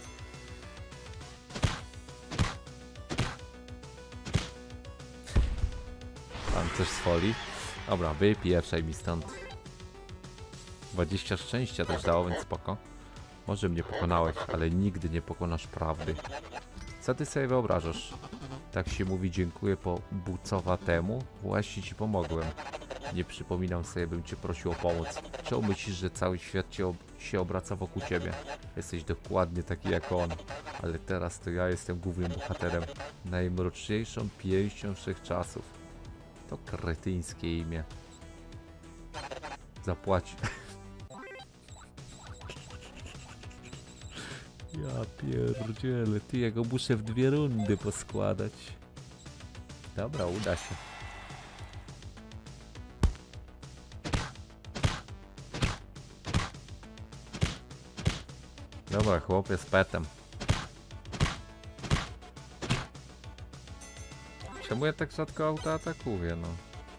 Tam coś z folii. Dobra, wypieprzaj mi stąd. dwadzieścia szczęścia też dało, więc spoko. Może mnie pokonałeś, ale nigdy nie pokonasz prawdy. Co ty sobie wyobrażasz? Tak się mówi dziękuję po bucowatemu? Właśnie ci pomogłem. Nie przypominam sobie, bym cię prosił o pomoc. Czemu myślisz, że cały świat cię ob się obraca wokół ciebie? Jesteś dokładnie taki jak on. Ale teraz to ja jestem głównym bohaterem. Najmroczniejszą pięścią wszechczasów. To kretyńskie imię. Zapłaci. Ja pierdzielę, ty, ja go muszę w dwie rundy poskładać. Dobra, uda się. Dobra, chłopie z petem. Czemu ja tak rzadko auto atakuję, no?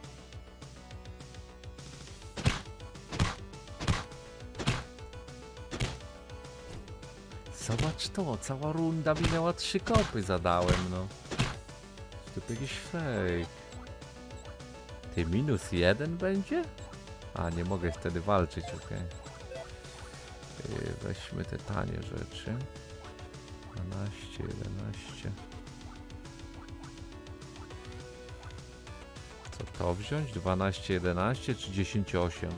Zobacz to, cała runda minęła, trzy kopy zadałem, no. To jakiś fake. Ty minus jeden będzie? A, nie mogę wtedy walczyć, okej. Okay. Weźmy te tanie rzeczy. dwanaście, jedenaście. Co to wziąć? dwanaście, jedenaście czy dziesięć, osiem?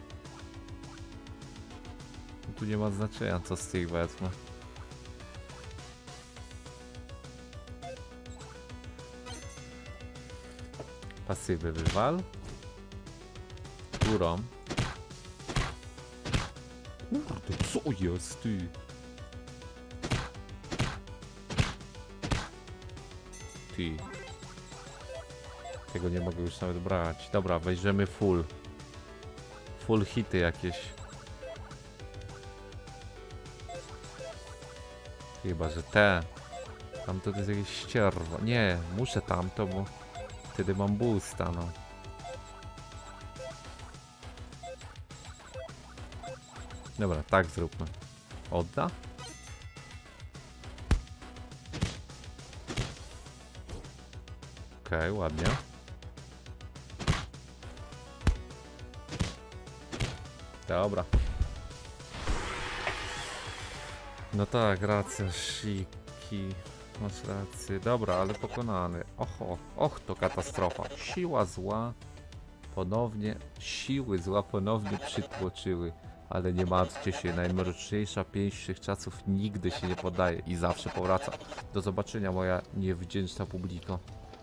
Tu nie ma znaczenia, co z tych wezmę. Pasywy wywal. Którą? Kurde, co jest ty? Ty. Tego nie mogę już nawet brać. Dobra, weźmiemy full. Full hity jakieś. Chyba, że te. Tamto to jest jakieś ścierwo. Nie, muszę tamto, bo wtedy mam boosta, no. Dobra, tak zróbmy. Odda? Okej, okay, ładnie. Dobra. No tak, racja, Shiki. Masz rację. Dobra, ale pokonany. Oho, och, to katastrofa. Siła zła ponownie, siły zła ponownie przytłoczyły. Ale nie martwcie się, najmroczniejsza pięść wszechczasów nigdy się nie podaje i zawsze powraca. Do zobaczenia, moja niewdzięczna publiko.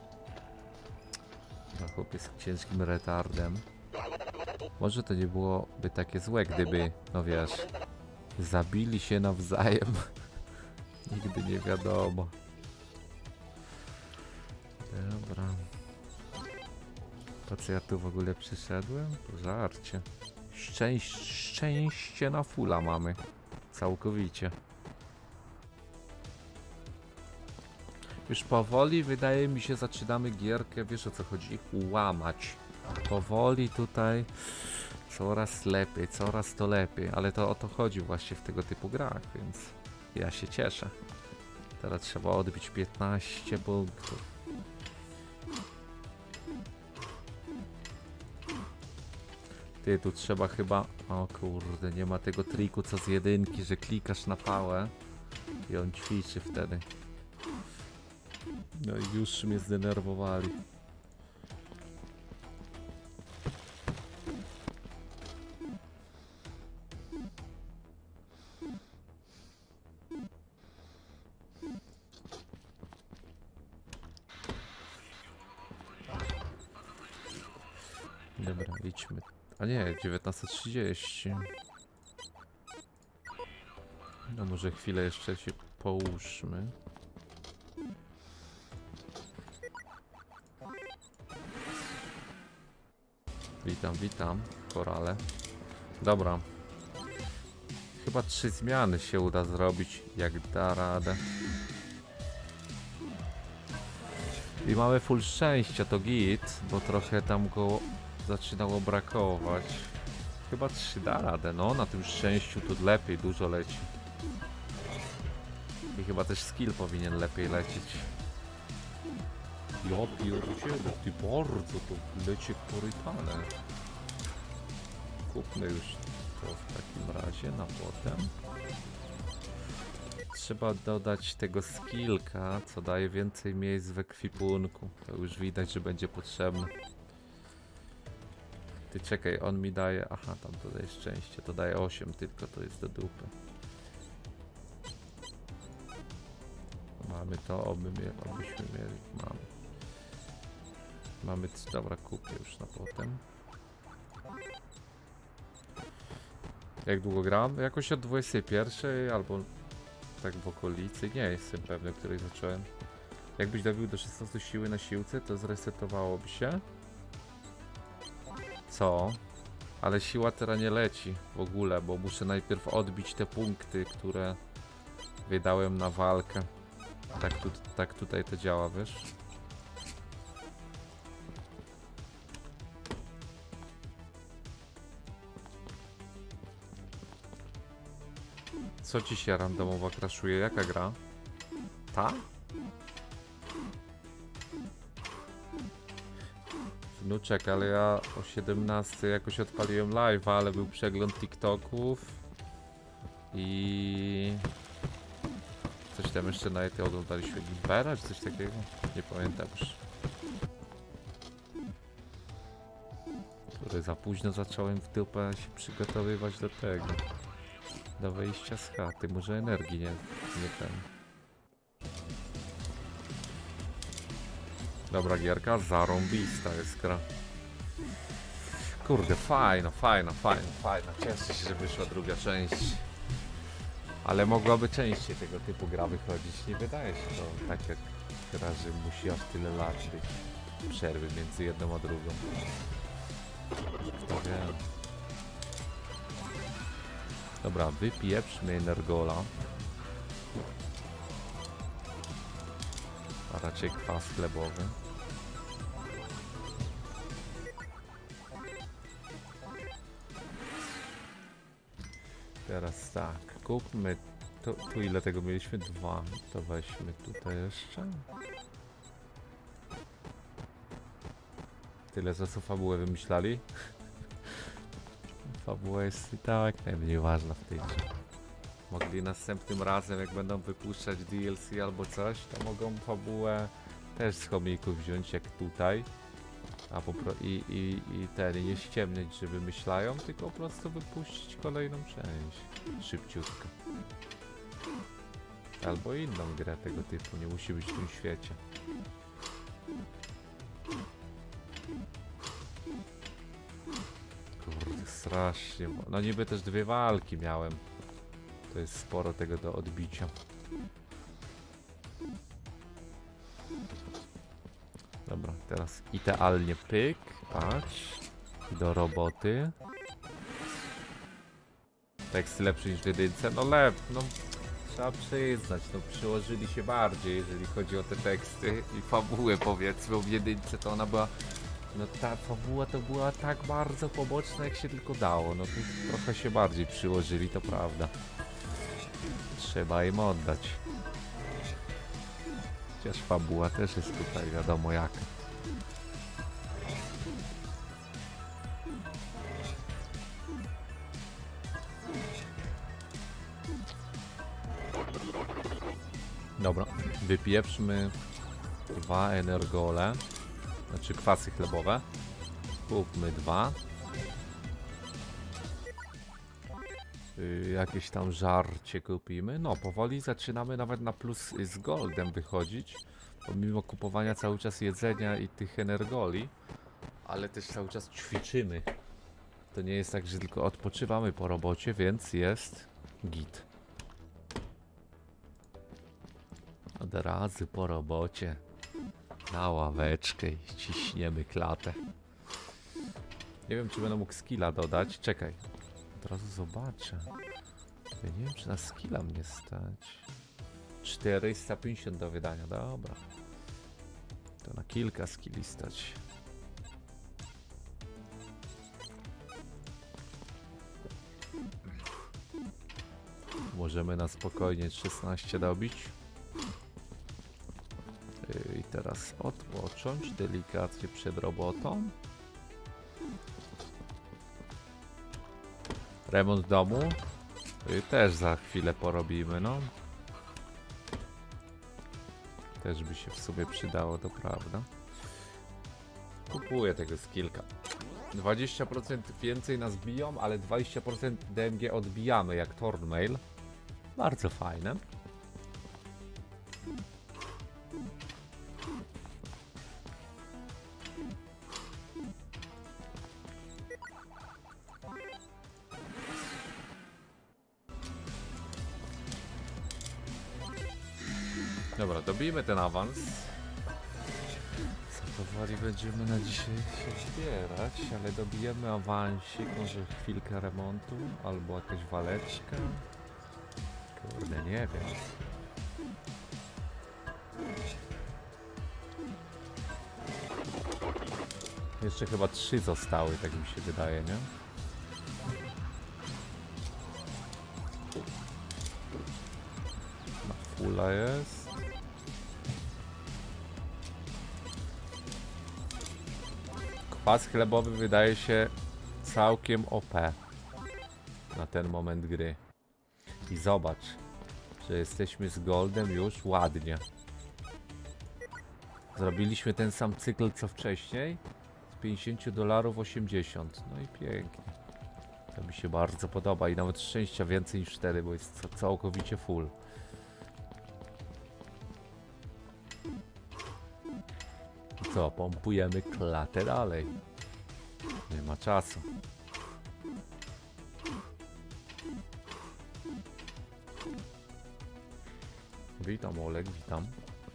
No, chłop jest ciężkim retardem. Może to nie byłoby takie złe, gdyby, no wiesz, zabili się nawzajem. Nigdy nie wiadomo. Dobra. Po co ja tu w ogóle przyszedłem? Po żarcie. Szczęście, szczęście na fula mamy. Całkowicie. Już powoli, wydaje mi się, zaczynamy gierkę, wiesz o co chodzi? Łamać. Powoli tutaj coraz lepiej, coraz to lepiej. Ale to o to chodzi właśnie w tego typu grach, więc ja się cieszę. Teraz trzeba odbić piętnaście punktów. Ty, tu trzeba chyba... O kurde, nie ma tego triku co z jedynki, że klikasz na pałę i on ćwiczy wtedy. No i już mnie zdenerwowali. Dobra, idźmy. A nie, dziewiętnasta trzydzieści. No może chwilę jeszcze się połóżmy. Witam, witam, korale. Dobra. Chyba trzy zmiany się uda zrobić, jak da radę. I mamy full szczęścia, to git, bo trochę tam go zaczynało brakować. Chyba trzy da radę, no na tym szczęściu tu lepiej dużo leci. I chyba też skill powinien lepiej lecieć. Ja pierdzielę, ty bardzo to leci korytane. Kupmy już to w takim razie na potem. Trzeba dodać tego skillka, co daje więcej miejsc w ekwipunku. To już widać, że będzie potrzebne. Ty czekaj, on mi daje... Aha, tam dodaje szczęście, to daje osiem tylko, to jest do dupy. Mamy to, oby mie obyśmy mieli, mamy. Mamy, dobra, kupię już na potem. Jak długo gram? Jakoś od dwudziestej pierwszej albo tak w okolicy, nie jestem pewny, której zacząłem. Jakbyś dobił do szesnastu siły na siłce, to zresetowałoby się. Co? Ale siła teraz nie leci w ogóle, bo muszę najpierw odbić te punkty, które wydałem na walkę. Tak, tu, tak tutaj to działa, wiesz? Co ci się randomowo crashuje? Jaka gra? Ta? Wnuczek, ale ja o siedemnastej jakoś odpaliłem live, ale był przegląd TikToków i coś tam jeszcze na tej oglądaliśmy Gimpera, czy coś takiego? Nie pamiętam już. Który za późno zacząłem w dupę się przygotowywać do tego. Do wejścia z chaty, może energii nie, nie ten. Dobra gierka, zarąbista jest gra. Kurde, fajna, fajna, fajna, fajna. Cieszę się, że wyszła druga część. Ale mogłaby częściej tego typu gra wychodzić. Nie wydaje się to tak jak gra, że musi aż tyle lat być przerwy między jedną a drugą. To wiem. Dobra, wypieprzmy Energola. A raczej kwas chlebowy. Teraz tak, kupmy, to, tu ile tego mieliśmy? Dwa, to weźmy tutaj jeszcze. Tyle za co fabułę wymyślali. Fabuła jest i tak najmniej ważna w tej grze. Mogli następnym razem, jak będą wypuszczać D L C albo coś, to mogą fabułę też z chomików wziąć jak tutaj. A popro i, i, i ten, nie ściemniać, że wymyślają, tylko po prostu wypuścić kolejną część. Szybciutko. Albo inną grę tego typu, nie musi być w tym świecie. Kurde, strasznie. No niby też dwie walki miałem. To jest sporo tego do odbicia. Dobra, teraz idealnie pyk, patrz, do roboty. Tekst lepszy niż w jedynce, no lep, no trzeba przyznać, no przyłożyli się bardziej, jeżeli chodzi o te teksty i fabułę powiedzmy, w jedynce to ona była, no ta fabuła to była tak bardzo poboczna jak się tylko dało, no tu trochę się bardziej przyłożyli, to prawda. Trzeba im oddać. Chociaż fabuła też jest tutaj wiadomo jaka. Dobra, wypieprzmy dwa energole, znaczy kwasy chlebowe. Kupmy dwa. Yy, jakieś tam żarcie kupimy. No, powoli zaczynamy nawet na plus z goldem wychodzić. Pomimo kupowania cały czas jedzenia i tych energoli, ale też cały czas ćwiczymy. To nie jest tak, że tylko odpoczywamy po robocie, więc jest git. Od razu po robocie na ławeczkę i ciśniemy klatę. Nie wiem, czy będę mógł skilla dodać. Czekaj, od razu zobaczę. Ja nie wiem, czy na skilla mnie stać. czterysta pięćdziesiąt do wydania, dobra. To na kilka skilli stać. Możemy na spokojnie szesnaście dobić. I teraz odpocząć delikatnie przed robotą. Remont domu. I też za chwilę porobimy, no. Też by się w sumie przydało, to prawda. Kupuję tego skillka. dwadzieścia procent więcej nas biją, ale dwadzieścia procent D M G odbijamy jak Thornmail. Bardzo fajne. Dobra, dobijmy ten awans. Co powoli będziemy na dzisiaj się zbierać, ale dobijemy awansik, może chwilkę remontu, albo jakaś waleczka. Kurde, nie wiem. Jeszcze chyba trzy zostały, tak mi się wydaje, nie? Na fulla jest. Kwas chlebowy wydaje się całkiem O P na ten moment gry. I zobacz, że jesteśmy z goldem już ładnie. Zrobiliśmy ten sam cykl co wcześniej. Z pięćdziesiąt dolarów osiemdziesiąt. No i pięknie. To mi się bardzo podoba i nawet szczęścia więcej niż cztery, bo jest całkowicie full. co, pompujemy klatę dalej. Nie ma czasu. Witam Olek, witam.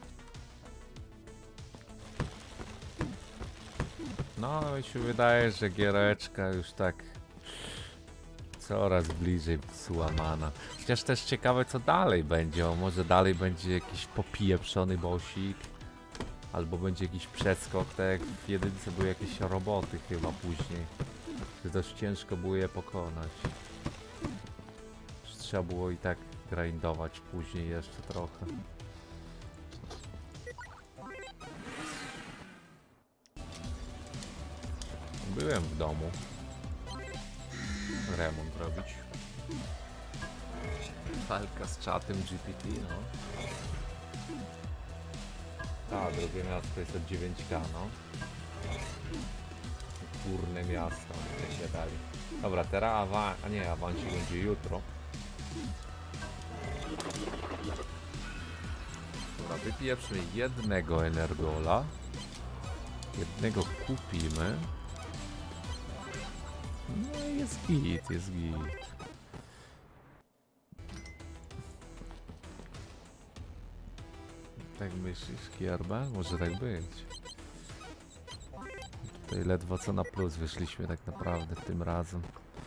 No mi się wydaje, że giereczka już tak coraz bliżej złamana. Chociaż też ciekawe co dalej będzie, o może dalej będzie jakiś popieprzony bossik. Albo będzie jakiś przeskok, tak jak w jedynce były jakieś roboty chyba później. Że dość ciężko było je pokonać. Że trzeba było i tak grindować później jeszcze trochę. Byłem w domu. Remont robić. Walka z czatem G P T, no. Tak, drugie miasto jest od dziewięć K, no. Górne miasto, tak się dali. Dobra, teraz awa... a nie, awansik będzie jutro. Dobra, wypieprzmy jednego energola. Jednego kupimy. No i jest git, jest git. Tak myślisz, Kierba? Może tak być. Tutaj ledwo co na plus wyszliśmy tak naprawdę tym razem.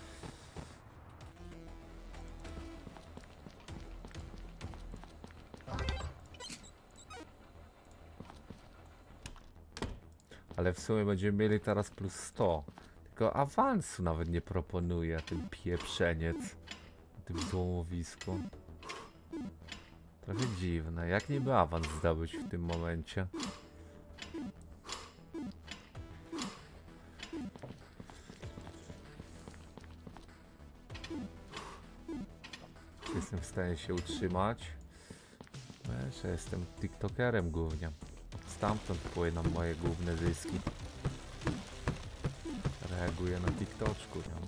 Ale w sumie będziemy mieli teraz plus sto. Tylko awansu nawet nie proponuje ten pieprzeniec na tym złomowisku. Trochę dziwne. Jak niby awans zdobyć w tym momencie? Jestem w stanie się utrzymać. Wiesz, ja jestem tiktokerem głównie. Stamtąd płyną moje główne zyski. Reaguję na TikToczku, nie?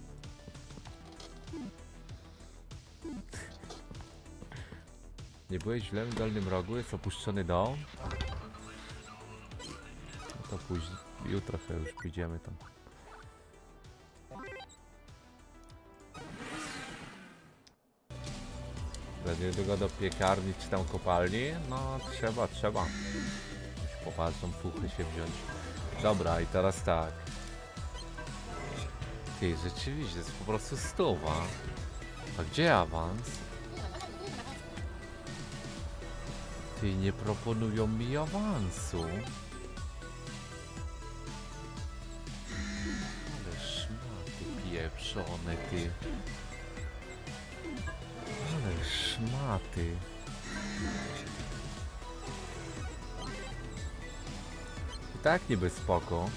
Nie byłeś źle w dolnym rogu? Jest opuszczony dom? No to później. Jutro chyba już pójdziemy tam. Będzie niedługo do piekarni czy tam kopalni? No trzeba, trzeba. Już poważną fuchę się wziąć. Dobra, i teraz tak. Ty, rzeczywiście, jest po prostu stuwa. A gdzie awans? Ty, nie proponują mi awansu. Ale szmaty pieprzone, ty. Ale szmaty. I tak niby spoko.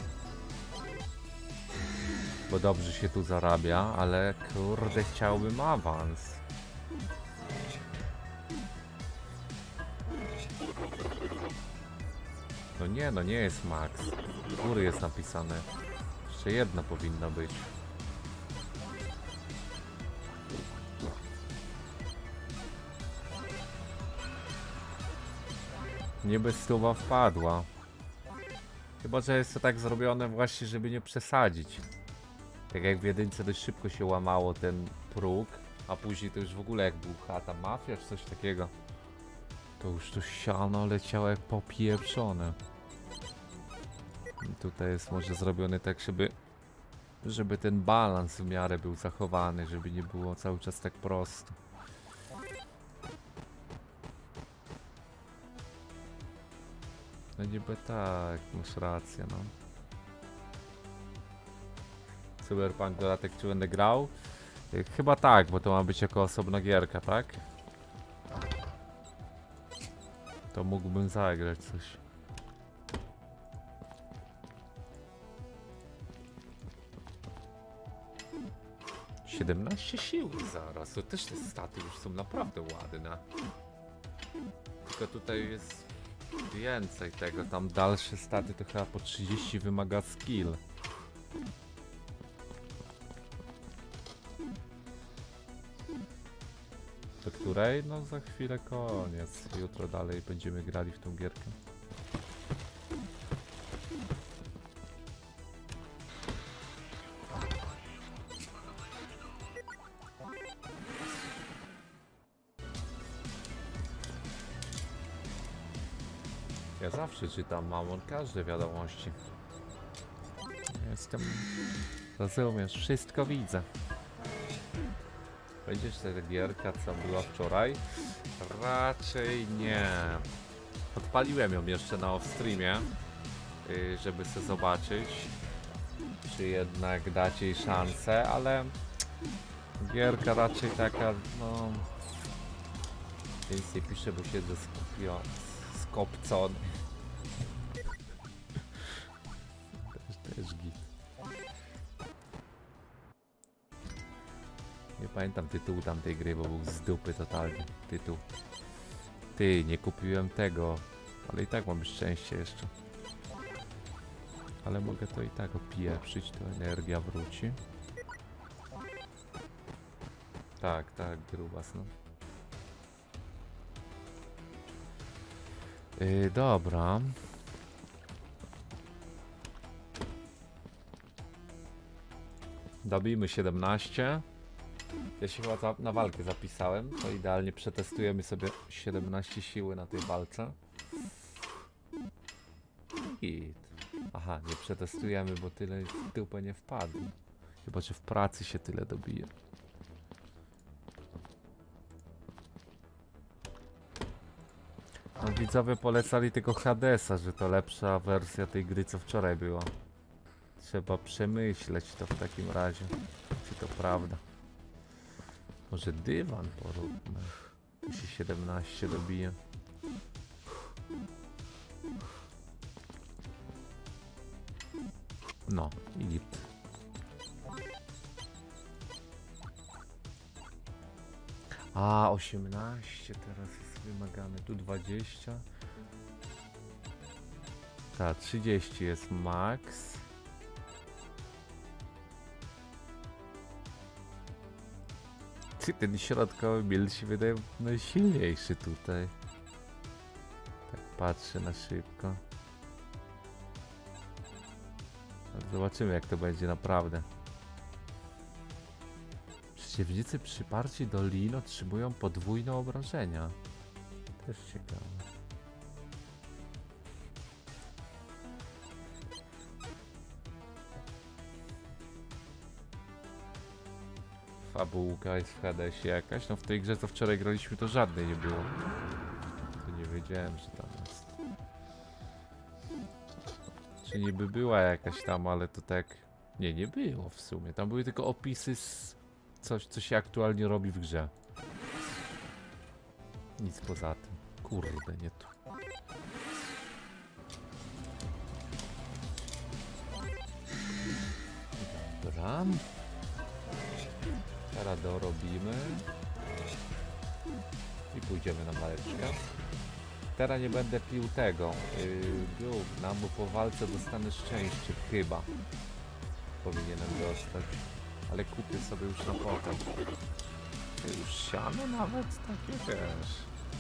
Bo dobrze się tu zarabia, ale kurde chciałbym awans. No nie, no nie jest max. Z góry jest napisane. Jeszcze jedna powinna być. Niby stuwa wpadła. Chyba, że jest to tak zrobione właśnie, żeby nie przesadzić. Tak jak w jedynce dość szybko się łamało ten próg, a później to już w ogóle jak był chata mafia czy coś takiego. To już to siano leciało jak popieprzone. I tutaj jest może zrobione tak, żeby żeby ten balans w miarę był zachowany, żeby nie było cały czas tak prosto. No niby tak, masz rację, no. Cyberpunk dodatek czy będę grał? Chyba tak, bo to ma być jako osobna gierka, tak? To mógłbym zagrać coś. siedemnaście sił zaraz, to też te staty już są naprawdę ładne. Tylko tutaj jest więcej tego, tam dalsze staty to chyba po trzydzieści wymaga skill. Do której? No za chwilę koniec. Jutro dalej będziemy grali w tą gierkę. Ja zawsze czytam Mamon, każde wiadomości. Jestem... Rozumiesz, wszystko widzę. Będziesz ta gierka, co była wczoraj? Raczej nie. Odpaliłem ją jeszcze na off-streamie, yy, żeby sobie zobaczyć, czy jednak dać jej szansę, ale gierka raczej taka, no... Nic nie piszę, bo siedzę skupio... skopcony. też, też git. Nie pamiętam tytułu tamtej gry, bo był z dupy totalnie tytuł. Ty, nie kupiłem tego, ale i tak mam szczęście jeszcze. Ale mogę to i tak opieprzyć, to energia wróci. Tak, tak, grubas, no. Yy, dobra. Dobijmy siedemnaście. Ja się chyba na walkę zapisałem, to idealnie przetestujemy sobie siedemnaście siły na tej walce. I... Aha, nie przetestujemy, bo tyle w dupę nie wpadł. Chyba, że w pracy się tyle dobije. No, widzowie polecali tylko Hadesa, że to lepsza wersja tej gry, co wczoraj była. Trzeba przemyśleć to w takim razie, czy to prawda. Może dywan poróbmy. Tu się siedemnaście dobije. No, i git. A, osiemnaście teraz jest wymagane. Tu dwadzieścia. Tak, trzydzieści jest max. Ten środkowy build się wydaje najsilniejszy tutaj. Tak patrzę na szybko. Zobaczymy, jak to będzie naprawdę. Przeciwnicy przyparci do lin otrzymują podwójne obrażenia. Też ciekawe. Fabułka jest w Hadesie jakaś. No w tej grze, co wczoraj graliśmy, to żadnej nie było. To nie wiedziałem, że tam jest. Czy niby była jakaś tam, ale to tak... Nie, nie było w sumie. Tam były tylko opisy z... Coś, co się aktualnie robi w grze. Nic poza tym. Kurde, nie tu. Dobra. Teraz dorobimy. I pójdziemy na maleczkę. Teraz nie będę pił tego. Yy, nam, bo po walce dostanę szczęście. Chyba. Powinienem dostać. Ale kupię sobie już na potem. Już siano nawet takie, wiesz.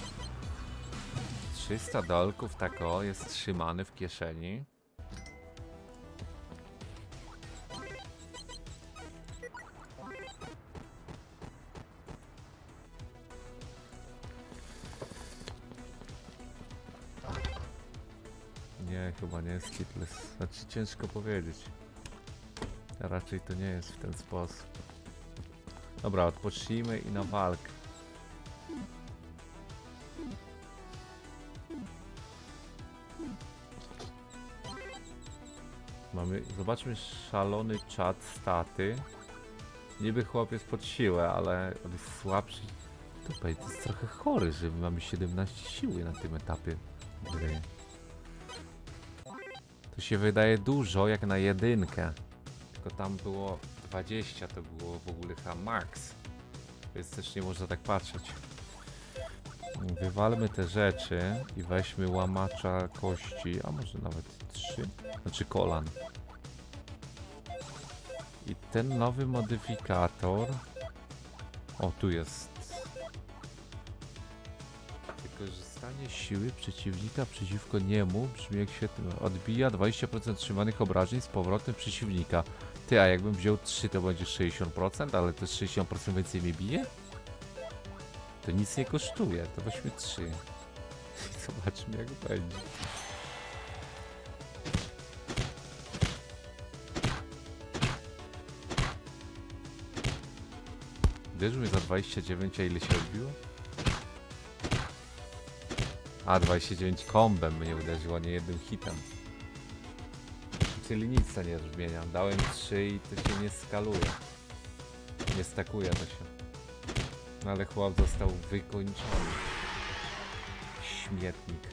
trzysta dolków, tak o, jest trzymany w kieszeni. Nie, chyba nie jest hitless. Znaczy ciężko powiedzieć. Raczej to nie jest w ten sposób. Dobra, odpocznijmy i na walkę. Mamy, zobaczmy szalony czat staty. Niby chłopiec pod siłę, ale on jest słabszy. Tutaj to jest trochę chory, że mamy siedemnaście siły na tym etapie gry. To się wydaje dużo jak na jedynkę. Tylko tam było dwadzieścia, to było w ogóle chyba max. Więc też nie można tak patrzeć. Wywalmy te rzeczy i weźmy łamacza kości, a może nawet trzy, znaczy kolan. I ten nowy modyfikator... O, tu jest. Wykorzystanie siły przeciwnika przeciwko niemu brzmi jak się odbija dwadzieścia procent trzymanych obrażeń z powrotem przeciwnika. Ty, a jakbym wziął trzy, to będzie sześćdziesiąt procent, ale to sześćdziesiąt procent więcej mi bije? To nic nie kosztuje, to weźmy trzy. Zobaczmy, jak będzie. Uderzył mnie za dwadzieścia dziewięć, a ile się odbiło? A, dwadzieścia dziewięć kombem mnie uderzyło, nie jednym hitem. Czyli nic to nie zmienia. Dałem trzy i to się nie skaluje. Nie stakuje to się. No ale chłop został wykończony. Śmietnik.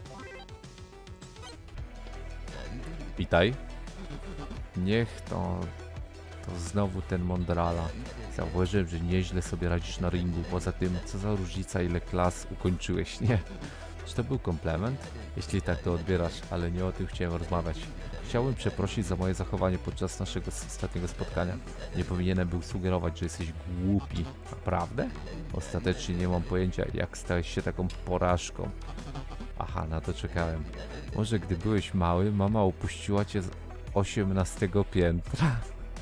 Witaj. Niech to... To znowu ten Mondrala. Zauważyłem, że nieźle sobie radzisz na ringu. Poza tym, co za różnica, ile klas ukończyłeś, nie? Czy to był komplement? Jeśli tak, to odbierasz, ale nie o tym chciałem rozmawiać. Chciałbym przeprosić za moje zachowanie podczas naszego ostatniego spotkania. Nie powinienem był sugerować, że jesteś głupi. Naprawdę? Ostatecznie nie mam pojęcia, jak stałeś się taką porażką. Aha, na to czekałem. Może gdy byłeś mały, mama opuściła cię z osiemnastego piętra.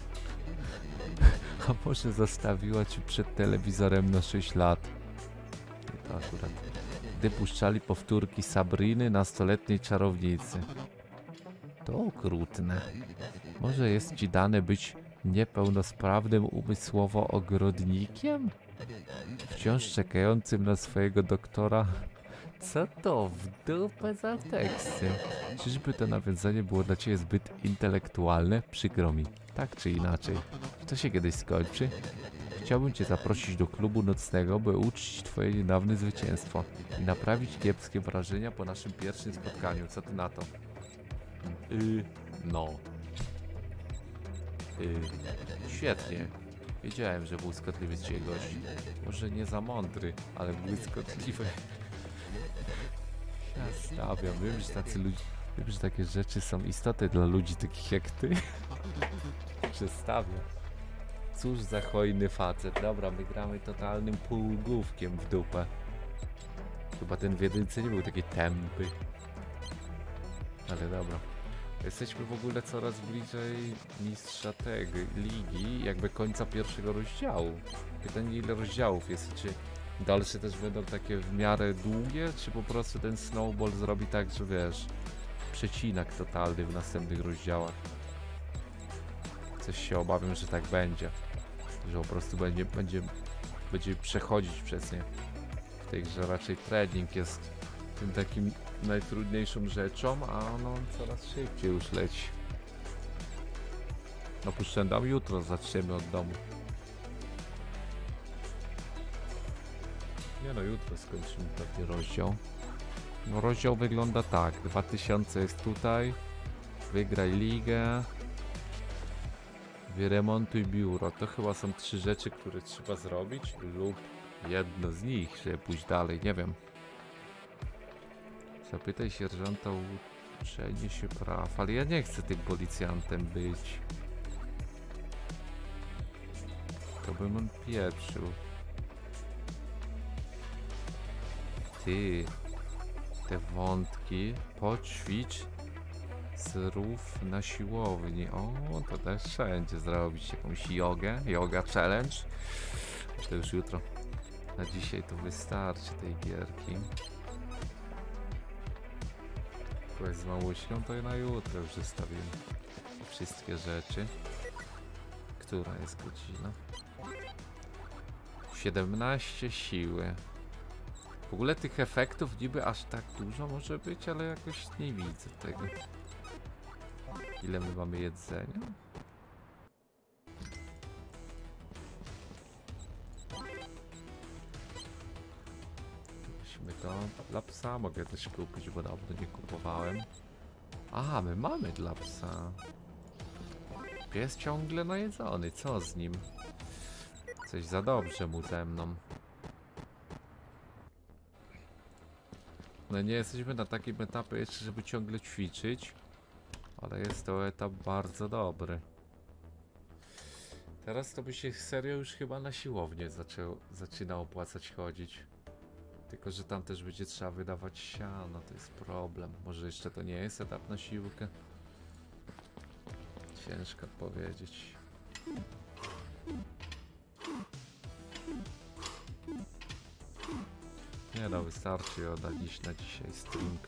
A może zostawiła cię przed telewizorem na sześć lat. Nie, to akurat. Gdy puszczali powtórki Sabriny, nastoletniej czarownicy. To okrutne. Może jest ci dane być niepełnosprawnym umysłowo ogrodnikiem? Wciąż czekającym na swojego doktora? Co to w dupę za teksty? Czyżby to nawiązanie było dla ciebie zbyt intelektualne? Przykro mi. Tak czy inaczej. To się kiedyś skończy? Chciałbym cię zaprosić do klubu nocnego, by uczcić twoje niedawne zwycięstwo i naprawić kiepskie wrażenia po naszym pierwszym spotkaniu. Co ty na to? Yy, no. Yy, świetnie. Wiedziałem, że błyskotliwy z ciebie gość. Może nie za mądry, ale błyskotliwy. Ja stawiam. Wiem, że tacy ludzie... Wiem, że takie rzeczy są istotne dla ludzi takich jak ty. Przestawiam. Cóż za hojny facet. Dobra, my gramy totalnym półgłówkiem w dupę. Chyba ten w jedynce nie był taki tępy. Ale dobra. Jesteśmy w ogóle coraz bliżej mistrza tego ligi, jakby końca pierwszego rozdziału. Pytanie, ile rozdziałów jest, czy dalsze też będą takie w miarę długie, czy po prostu ten Snowball zrobi tak, że wiesz, przecinak totalny w następnych rozdziałach. Coś się obawiam, że tak będzie. Że po prostu będzie, będzie, będzie przechodzić przez nie. W tej grze raczej trening jest tym takim najtrudniejszą rzeczą, a ono coraz szybciej już leci. Opuszczam jutro, zaczniemy od domu. Nie no, jutro skończymy pewnie rozdział. No rozdział wygląda tak, dwa tysiące jest tutaj, wygraj ligę, wyremontuj biuro. To chyba są trzy rzeczy, które trzeba zrobić lub jedno z nich, żeby pójść dalej, nie wiem. Zapytaj sierżanta o uczenie się praw, ale ja nie chcę tym policjantem być. To bym on pieprzył. Ty, te wątki, poćwicz, zrób na siłowni. O, to też wszędzie zrobić jakąś jogę, yoga challenge. To już jutro. Na dzisiaj to wystarczy tej gierki. Z mamuśką to i na jutro już zostawimy wszystkie rzeczy. Która jest godzina? siedemnaście siły. W ogóle tych efektów niby aż tak dużo może być, ale jakoś nie widzę tego. Ile my mamy jedzenia? Musimy to dla psa mogę też kupić, bo dawno nie kupowałem. Aha, my mamy dla psa. Pies ciągle najedzony, co z nim? Coś za dobrze mu ze mną. No nie jesteśmy na takim etapie jeszcze, żeby ciągle ćwiczyć. Ale jest to etap bardzo dobry. Teraz to by się serio już chyba na siłownię zaczęło, zaczyna opłacać chodzić. Tylko że tam też będzie trzeba wydawać siano, to jest problem. Może jeszcze to nie jest etap na siłkę? Ciężko powiedzieć. Nie no, wystarczy oddać na dzisiaj string.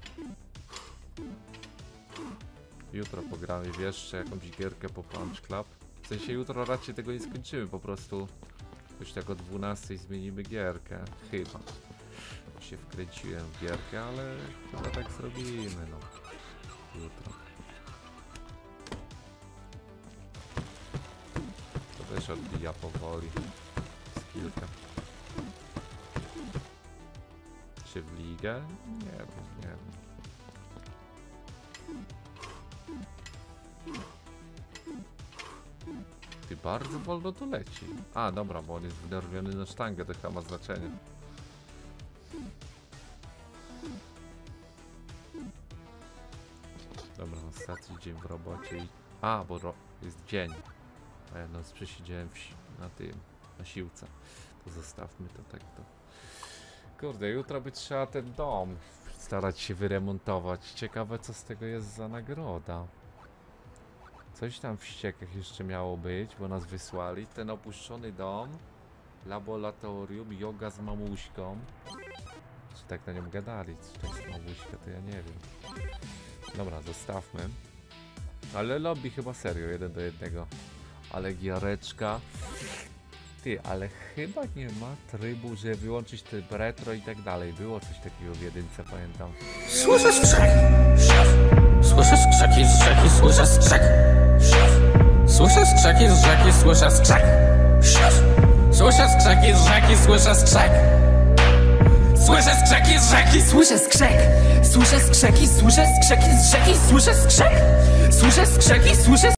Jutro pogramy w jeszcze jakąś gierkę po Punch Club. W sensie jutro raczej tego nie skończymy, po prostu Już tak o dwunastej zmienimy gierkę. Chyba. Się wkręciłem w gierkę, ale chyba tak zrobimy, no. Jutro. To też odbija powoli. Z kilka. Czy w ligę? Nie wiem, nie wiem. Ty, bardzo wolno to leci. A, dobra, bo on jest wnerwiony na sztangę, to chyba ma znaczenie. Dobra, ostatni dzień w robocie i... A, bo ro... jest dzień. A ja no przesiedziałem w si... na tym, na siłce. To zostawmy to tak to. Kurde, jutro by trzeba ten dom starać się wyremontować. Ciekawe, co z tego jest za nagroda. Coś tam w ściekach jeszcze miało być, bo nas wysłali. Ten opuszczony dom, laboratorium, yoga z mamuśką. Czy tak na nią gadali? Czy to jest mamuśka, to ja nie wiem. Dobra, zostawmy. Ale lobby chyba serio, jeden do jednego. Ale giareczka. Ty, ale chyba nie ma trybu, żeby wyłączyć te retro i tak dalej. Było coś takiego w jedynce, pamiętam. Słyszę skrzek, słyszę skrzeki z rzeki, słyszę skrzek. Słyszę skrzeki z rzeki, słyszę skrzek. Słyszę skrzeki z rzeki, słyszę skrzek. Słyszę skrzeki z rzeki, słyszę skrzek. Słyszę skrzeki, słyszę skrzeki z rzeki, słyszę skrzek. Słyszę skrzeki, słyszę